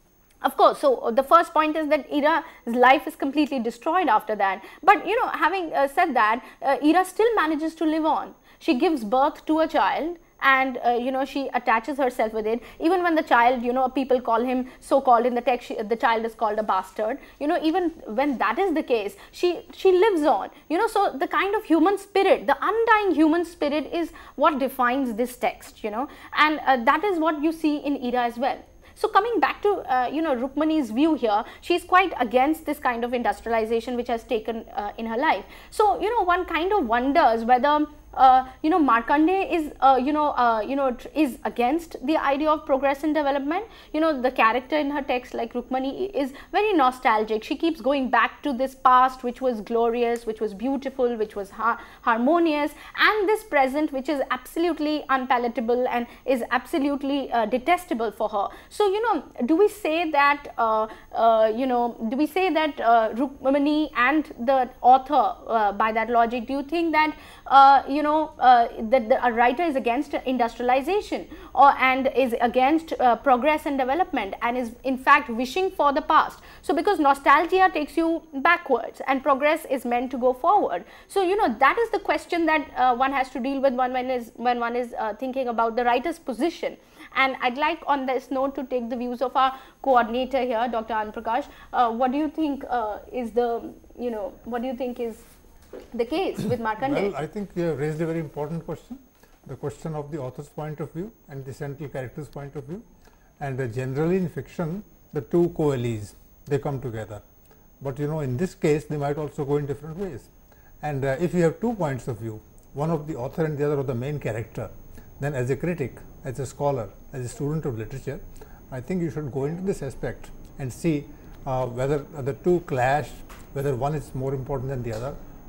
of course, so the first point is that Ira's life is completely destroyed after that. But you know, having uh, said that, uh, Ira still manages to live on. She gives birth to a child, and uh, you know, she attaches herself with it. Even when the child, you know, people call him so-called in the text, she, the child is called a bastard. You know, even when that is the case, she she lives on. You know, so the kind of human spirit, the undying human spirit, is what defines this text. You know, and uh, that is what you see in Ira as well. So coming back to uh, you know, Rukmini's view here, she is quite against this kind of industrialization which has taken uh, in her life. So you know, one kind of wonders whether Uh, you know, Markandeya is, uh, you know, uh, you know, is against the idea of progress and development. You know, the character in her text, like Rukmini, is very nostalgic. She keeps going back to this past which was glorious, which was beautiful, which was ha harmonious, and this present which is absolutely unpalatable and is absolutely uh, detestable for her. So, you know, do we say that, uh, uh, you know, do we say that uh, Rukmini and the author, uh, by that logic, do you think that, uh, you know, uh, that the, a writer is against industrialization or and is against uh, progress and development, and is in fact wishing for the past? So because nostalgia takes you backwards and progress is meant to go forward. So you know, that is the question that uh, one has to deal with when one is when one is uh, thinking about the writer's position. And I'd like on this note to take the views of our coordinator here, Doctor Anand Prakash. Uh, what do you think uh, is the, you know, what do you think is the case with Markandeya? Well, I think you have raised a very important question, the question of the author's point of view and the central character's point of view. And uh, generally in fiction, the two coalesce, they come together. But you know, in this case, they might also go in different ways. And uh, if you have two points of view, one of the author and the other of the main character, then as a critic, as a scholar, as a student of literature, I think you should go into this aspect and see uh, whether uh, the two clash, whether one is more important than the other,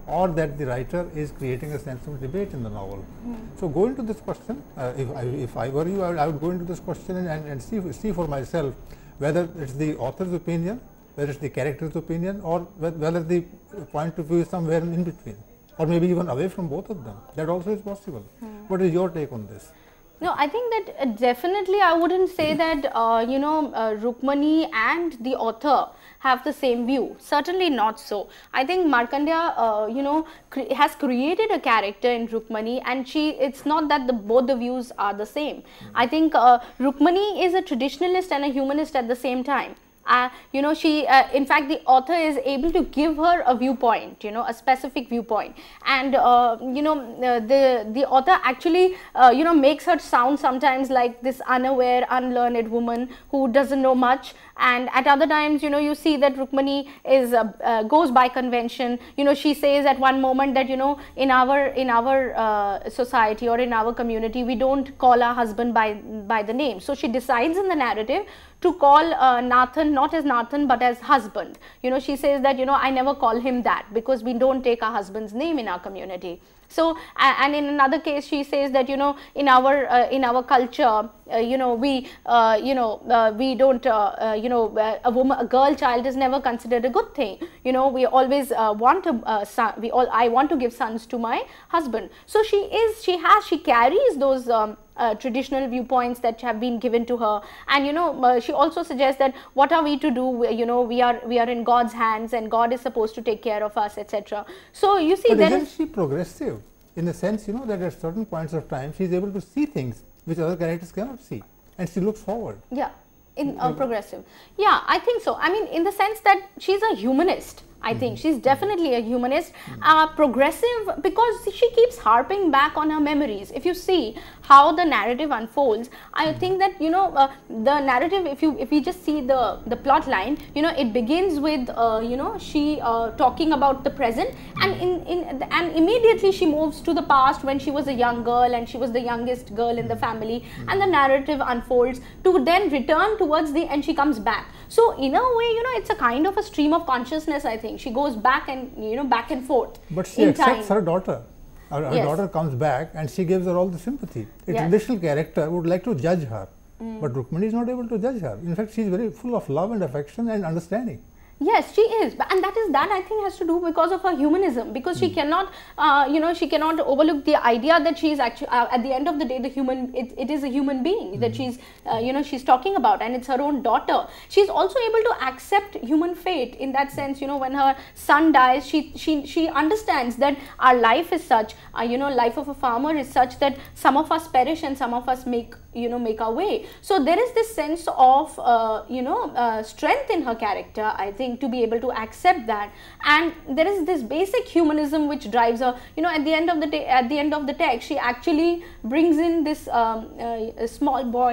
or that the writer is creating a sense of debate in the novel. Mm. So go into this question, uh, if, I, if I were you, I would, I would go into this question and, and, and see, see for myself whether it's the author's opinion, whether it's the character's opinion, or whether the point of view is somewhere in between, or maybe even away from both of them. That also is possible. Mm. What is your take on this? No, I think that uh, definitely I wouldn't say that, uh, you know, uh, Rukmani and the author have the same view. Certainly not so. I think Markandeya, uh, you know, cre has created a character in Rukmani, and she, it's not that the both the views are the same. Mm-hmm. I think uh, Rukmani is a traditionalist and a humanist at the same time. Uh, you know, she, uh, in fact, the author is able to give her a viewpoint, you know, a specific viewpoint. And, uh, you know, uh, the, the author actually, uh, you know, makes her sound sometimes like this unaware, unlearned woman who doesn't know much. And at other times, you know, you see that Rukmani is, uh, uh, goes by convention. You know, she says at one moment that, you know, in our, in our uh, society or in our community, we don't call our husband by, by the name. So she decides in the narrative to call uh, Nathan not as Nathan but as husband. You know, she says that, you know, I never call him that because we don't take our husband's name in our community. So, and in another case, she says that, you know, in our uh, in our culture, uh, you know, we uh, you know uh, we don't uh, uh, you know a woman, a girl child is never considered a good thing. You know, we always uh, want to uh, son. We all I want to give sons to my husband. So she is she has she carries those. Um, Uh, traditional viewpoints that have been given to her, and you know uh, she also suggests that what are we to do? You know, we are we are in God's hands, and God is supposed to take care of us, et cetera. So you see, but there isn't she progressive in the sense, you know, that at certain points of time she is able to see things which other characters cannot see, and she looks forward. Yeah, in uh, progressive. Yeah, I think so. I mean, in the sense that she's a humanist. I think she's definitely a humanist, uh, progressive, because she keeps harping back on her memories. If you see how the narrative unfolds, I think that, you know, uh, the narrative, if you if you just see the the plot line, you know, it begins with uh, you know, she uh, talking about the present, and in in and immediately she moves to the past when she was a young girl and she was the youngest girl in the family, and the narrative unfolds to then return towards the end. She comes back. So in a way, you know, it's a kind of a stream of consciousness, I think. She goes back and, you know, back and forth. But she accepts time. her daughter. Her, her yes. daughter comes back and she gives her all the sympathy. A yes. traditional character would like to judge her, mm. but Rukmani is not able to judge her. In fact, she is very full of love and affection and understanding. Yes, she is, and that is that I think has to do because of her humanism, because she mm. cannot, uh, you know, she cannot overlook the idea that she is actually uh, at the end of the day the human. It, it is a human being mm. that she's, uh, you know, she's talking about, and it's her own daughter. She's also able to accept human fate in that sense. You know, when her son dies, she she she understands that our life is such. Uh, you know, life of a farmer is such that some of us perish and some of us make. you know make our way. So there is this sense of uh, you know uh, strength in her character, I think, to be able to accept that, and there is this basic humanism which drives her. You know, at the end of the day, at the end of the text, she actually brings in this um, uh, small boy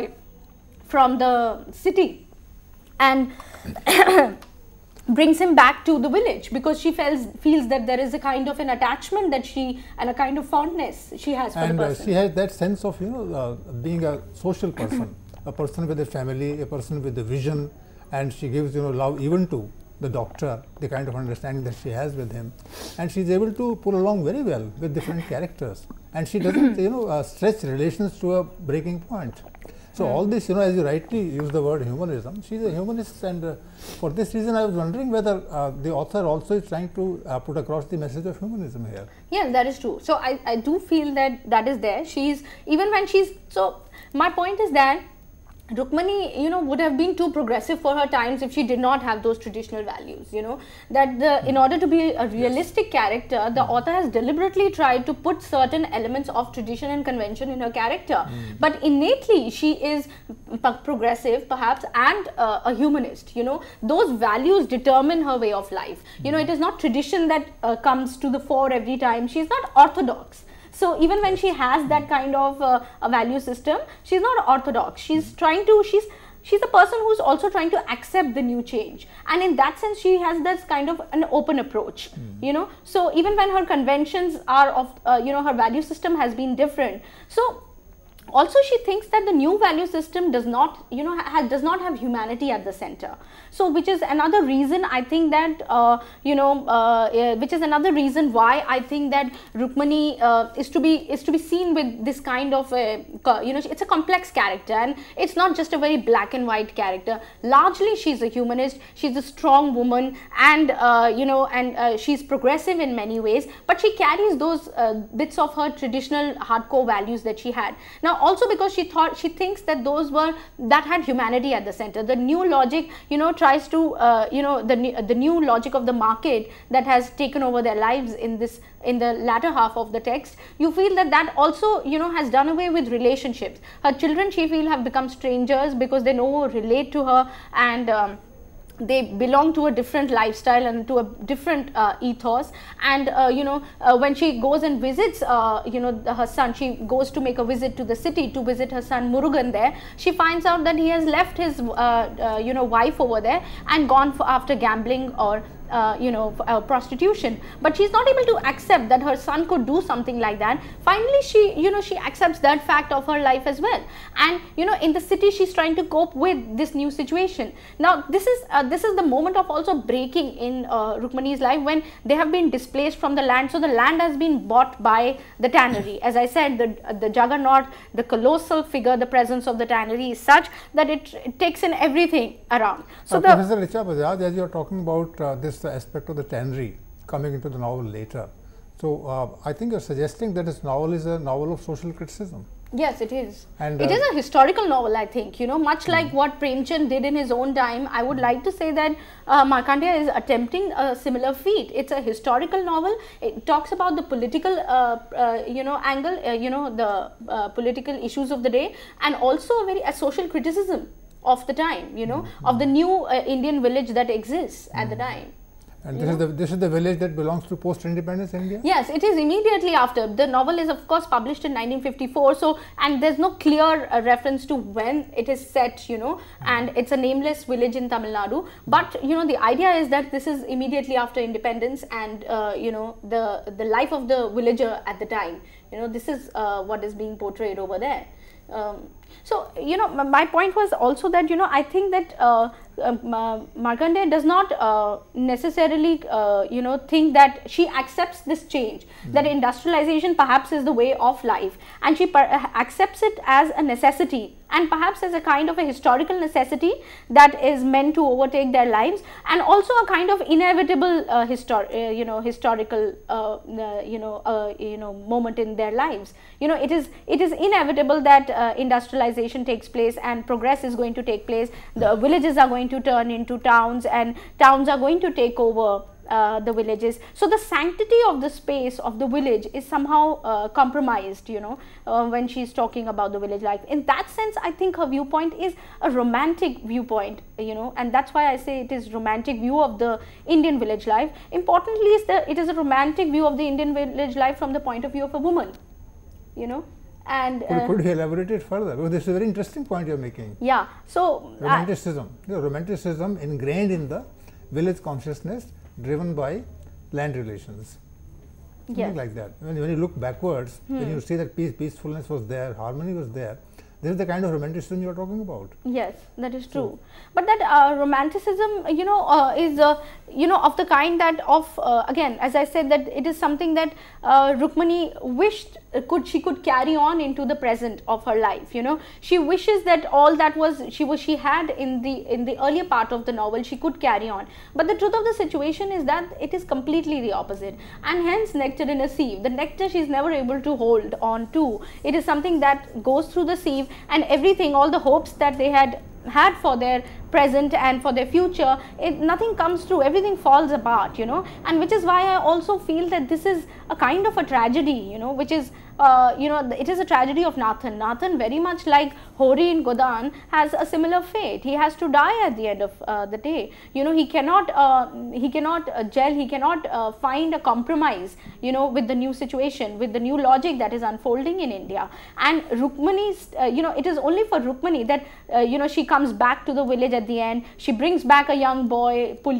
from the city and brings him back to the village because she feels feels that there is a kind of an attachment that she and a kind of fondness she has for and, the person. And uh, she has that sense of, you know, uh, being a social person, a person with a family, a person with a vision, and she gives, you know, love even to the doctor, the kind of understanding that she has with him, and she is able to pull along very well with different characters, and she doesn't, you know, uh, stretch relations to a breaking point. So mm. all this, you know, as you rightly use the word humanism, she is a humanist, and uh, for this reason I was wondering whether uh, the author also is trying to uh, put across the message of humanism here. Yeah, that is true. So I, I do feel that that is there. She's, even when she's, so my point is that Rukmani, you know, would have been too progressive for her times if she did not have those traditional values, you know, that the, in order to be a realistic yes. character, the mm. author has deliberately tried to put certain elements of tradition and convention in her character. Mm. But innately, she is progressive, perhaps, and uh, a humanist, you know. Those values determine her way of life. Mm. You know, it is not tradition that uh, comes to the fore every time. She is not orthodox. So even when she has that kind of uh, a value system, she's not orthodox. She's trying to, she's she's a person who's also trying to accept the new change. And in that sense, she has this kind of an open approach, mm. you know. So even when her conventions are of, uh, you know, her value system has been different. So Also, she thinks that the new value system does not, you know, has, does not have humanity at the center. So, which is another reason I think that, uh, you know, uh, which is another reason why I think that Rukmani uh, is to be is to be seen with this kind of, a, you know, it's a complex character, and it's not just a very black and white character. Largely, she's a humanist. She's a strong woman, and uh, you know, and uh, she's progressive in many ways. But she carries those uh, bits of her traditional hardcore values that she had. Now, also because she thought, she thinks that those were, that had humanity at the center. The new logic, you know, tries to, uh, you know, the, the new logic of the market that has taken over their lives in this, in the latter half of the text, you feel that that also, you know, has done away with relationships. Her children, she feel, have become strangers because they no relate to her, and um, they belong to a different lifestyle and to a different uh, ethos. And uh, you know, uh, when she goes and visits, uh, you know, the, her son, she goes to make a visit to the city to visit her son Murugan there. She finds out that he has left his, uh, uh, you know, wife over there and gone for after gambling or Uh, you know, uh, prostitution. But she's not able to accept that her son could do something like that. Finally, she, you know, she accepts that fact of her life as well. And you know, in the city, she's trying to cope with this new situation. Now, this is uh, this is the moment of also breaking in uh, Rukmani's life, when they have been displaced from the land. So the land has been bought by the tannery. As I said, the uh, the juggernaut, the colossal figure, the presence of the tannery is such that it, it takes in everything around. So uh, the Professor Richa Bajaj, as you are talking about uh, this the aspect of the tannery coming into the novel later. So, uh, I think you are suggesting that this novel is a novel of social criticism. Yes, it is. And, it uh, is a historical novel, I think, you know, much like mm. what Premchand did in his own time. I would like to say that uh, Markandeya is attempting a similar feat. It's a historical novel. It talks about the political, uh, uh, you know, angle, uh, you know, the uh, political issues of the day, and also a very a social criticism of the time, you know, mm. of the new uh, Indian village that exists mm. at the time. And this is, the, this is the village that belongs to post-independence India? Yes, it is immediately after. The novel is of course published in nineteen fifty-four, so, and there's no clear uh, reference to when it is set, you know, mm. and it's a nameless village in Tamil Nadu. But, you know, the idea is that this is immediately after independence, and, uh, you know, the, the life of the villager at the time, you know, this is uh, what is being portrayed over there. Um, so, you know, my point was also that, you know, I think that uh, uh, Markandeya does not uh, necessarily, uh, you know, think that she accepts this change, mm-hmm. that industrialization perhaps is the way of life, and she per accepts it as a necessity, and perhaps as a kind of a historical necessity that is meant to overtake their lives, and also a kind of inevitable uh, histor uh, you know, historical uh, uh, you know uh, you know moment in their lives. You know, it is it is inevitable that uh, industrialization takes place and progress is going to take place. The villages are going to turn into towns, and towns are going to take over Uh, the villages. So the sanctity of the space of the village is somehow uh, compromised, you know, uh, when she's talking about the village life. In that sense, I think her viewpoint is a romantic viewpoint, you know, and that's why I say it is romantic view of the Indian village life. Importantly, is that it is a romantic view of the Indian village life from the point of view of a woman, you know. And could, uh, could you elaborate it further? Because this is a very interesting point you're making. Yeah. So romanticism, I, you know, romanticism ingrained in the village consciousness, driven by land relations, something yes. like that. When, when you look backwards, hmm. when you see that peace, peacefulness was there, harmony was there, this is the kind of romanticism you are talking about. Yes, that is true. So, but that uh, romanticism, you know, uh, is, uh, you know, of the kind that of, uh, again, as I said, that it is something that uh, Rukmani wished uh, could, she could carry on into the present of her life, you know. She wishes that all that was, she was, she had in the, in the earlier part of the novel, she could carry on. But the truth of the situation is that it is completely the opposite. And hence, nectar in a sieve, the nectar she is never able to hold on to. It is something that goes through the sieve, and everything, all the hopes that they had had for their present and for their future, it, nothing comes through, everything falls apart, you know. And which is why I also feel that this is a kind of a tragedy, you know, which is, uh, you know, it is a tragedy of Nathan. Nathan, very much like Hori in Godan, has a similar fate. He has to die at the end of uh, the day. You know, he cannot, uh, he cannot uh, gel, he cannot uh, find a compromise, you know, with the new situation, with the new logic that is unfolding in India. And Rukmani's, uh, you know, it is only for Rukmani that, uh, you know, she comes back to the village at the end. She brings back a young boy, Puli,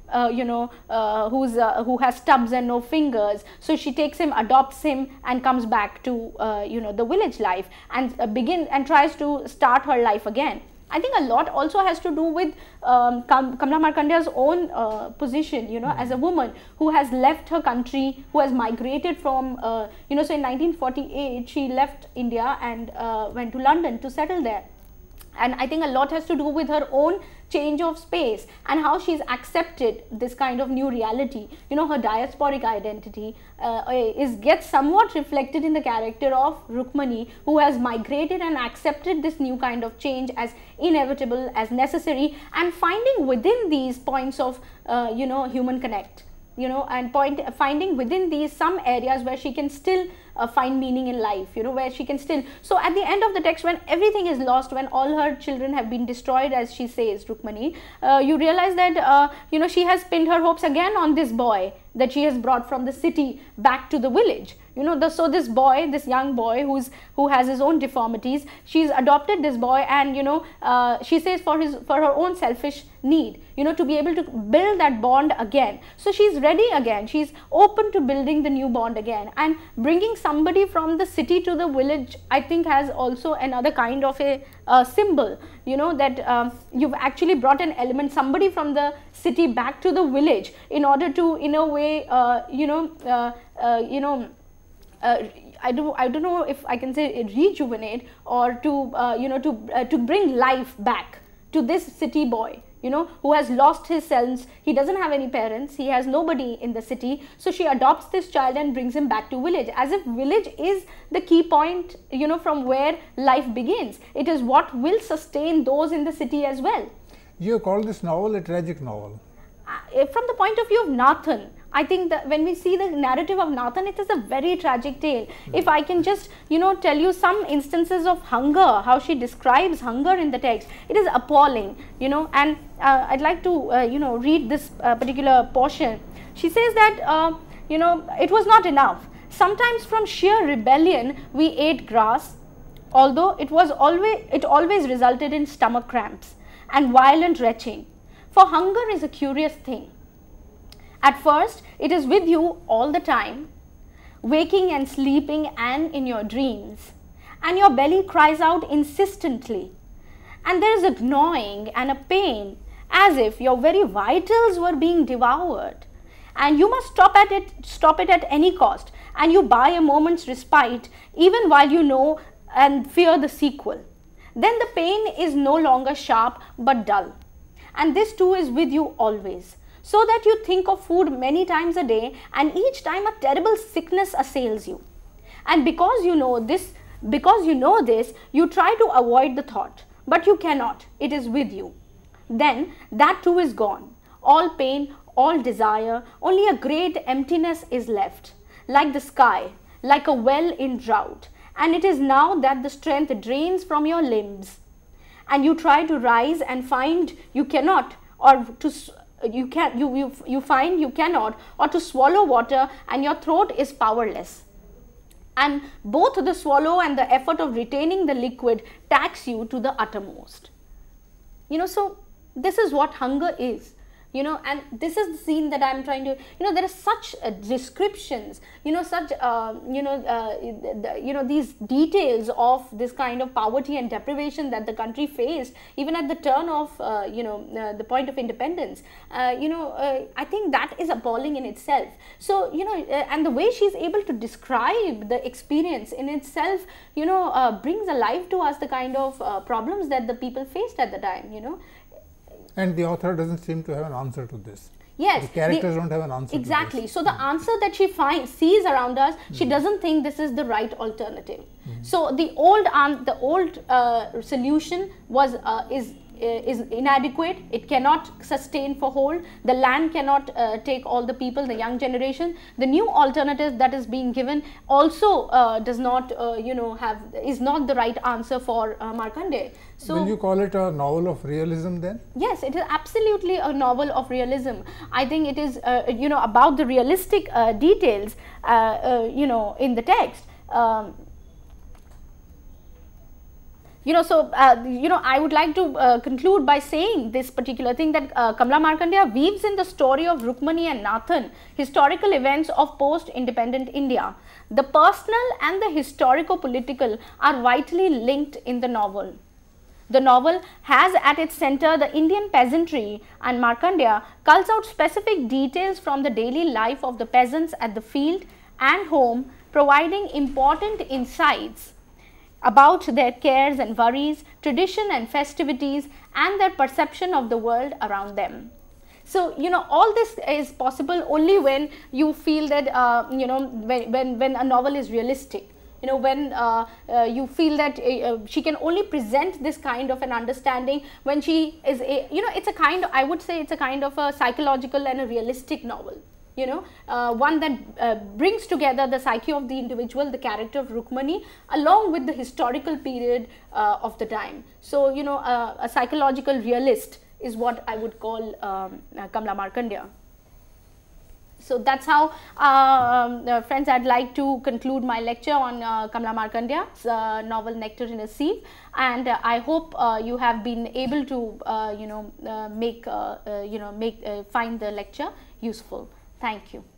uh, you know, uh, who's uh, who has stubs and no fingers. So she takes him, adopts him, and comes back to uh, you know, the village life, and uh, begin and tries to start her life again. I think a lot also has to do with um, Kam Kamala Markandeya's own uh, position, you know, mm-hmm. as a woman who has left her country, who has migrated from, uh, you know, so in nineteen forty-eight she left India and uh, went to London to settle there. And I think a lot has to do with her own change of space and how she's accepted this kind of new reality. You know, her diasporic identity uh, is gets somewhat reflected in the character of Rukmani, who has migrated and accepted this new kind of change as inevitable, as necessary, and finding within these points of, uh, you know, human connect. You know, and point finding within these some areas where she can still uh, find meaning in life, you know, where she can still. So at the end of the text, when everything is lost, when all her children have been destroyed, as she says, Rukmani, uh, you realize that, uh, you know, she has pinned her hopes again on this boy that she has brought from the city back to the village. You know, the, so this boy, this young boy who's who has his own deformities, she's adopted this boy, and you know, uh, she says for his for her own selfish need, you know, to be able to build that bond again. So she's ready again. She's open to building the new bond again, and bringing somebody from the city to the village, I think, has also another kind of a uh, symbol. You know, that um, you've actually brought an element, somebody from the city back to the village, in order to, in a way, uh, you know, uh, uh, you know. Uh, I do. I don't know if I can say rejuvenate, or to uh, you know, to uh, to bring life back to this city boy, you know, who has lost his sense. He doesn't have any parents. He has nobody in the city. So she adopts this child and brings him back to village, as if village is the key point, you know, from where life begins. It is what will sustain those in the city as well. You call this novel a tragic novel? Uh, from the point of view of Nathan, I think that when we see the narrative of Nathan, it is a very tragic tale. Mm-hmm. If I can just, you know, tell you some instances of hunger, how she describes hunger in the text, it is appalling, you know, and uh, I'd like to, uh, you know, read this uh, particular portion. She says that, uh, you know, it was not enough. Sometimes from sheer rebellion, we ate grass, although it was always, it always resulted in stomach cramps and violent retching. For hunger is a curious thing. At first, it is with you all the time, waking and sleeping and in your dreams, and your belly cries out insistently, and there is a gnawing and a pain, as if your very vitals were being devoured, and you must stop at it, stop it at any cost, and you buy a moment's respite, even while you know and fear the sequel. Then the pain is no longer sharp but dull, and this too is with you always. So that you think of food many times a day, and each time a terrible sickness assails you. And because you know this, because you know this, you try to avoid the thought, but you cannot. It is with you. Then that too is gone. All pain, all desire, only a great emptiness is left, like the sky, like a well in drought. And it is now that the strength drains from your limbs, and you try to rise and find you cannot, or to you can you, you you find you cannot, or to swallow water, and your throat is powerless, and both the swallow and the effort of retaining the liquid tax you to the uttermost. You know, so this is what hunger is. You know, and this is the scene that I'm trying to, you know, there are such uh, descriptions, you know, such, uh, you know, uh, the, you know, these details of this kind of poverty and deprivation that the country faced, even at the turn of, uh, you know, uh, the point of independence. Uh, you know, uh, I think that is appalling in itself. So, you know, uh, and the way she's able to describe the experience in itself, you know, uh, brings alive to us the kind of uh, problems that the people faced at the time, you know. And the author doesn't seem to have an answer to this. Yes. The characters the, don't have an answer exactly. to this. So the answer that she finds, sees around us, she mm. doesn't think this is the right alternative. Mm. So the old, um, the old uh, solution was uh, is is inadequate. It cannot sustain for whole. The land cannot uh, take all the people, the young generation. The new alternative that is being given also uh, does not, uh, you know, have is not the right answer for uh, Markandeya. So, will you call it a novel of realism then? Yes, it is absolutely a novel of realism. I think it is, uh, you know, about the realistic uh, details, uh, uh, you know, in the text. Um, you know, so, uh, you know, I would like to uh, conclude by saying this particular thing, that uh, Kamala Markandeya weaves in the story of Rukmani and Nathan historical events of post-independent India. The personal and the historico-political are vitally linked in the novel. The novel has at its center the Indian peasantry, and Markandeya culls out specific details from the daily life of the peasants at the field and home, providing important insights about their cares and worries, tradition and festivities, and their perception of the world around them. So, you know, all this is possible only when you feel that, uh, you know, when, when, when a novel is realistic. You know, when uh, uh, you feel that uh, she can only present this kind of an understanding when she is, a, you know, it's a kind of, I would say it's a kind of a psychological and a realistic novel. You know, uh, one that uh, brings together the psyche of the individual, the character of Rukmani, along with the historical period uh, of the time. So, you know, uh, a psychological realist is what I would call um, uh, Kamala Markandeya. So, that's how, uh, uh, friends, I'd like to conclude my lecture on uh, Kamala Markandeya's uh, novel Nectar in a Sieve, and uh, I hope uh, you have been able to, uh, you know, uh, make, uh, uh, you know, make, uh, find the lecture useful. Thank you.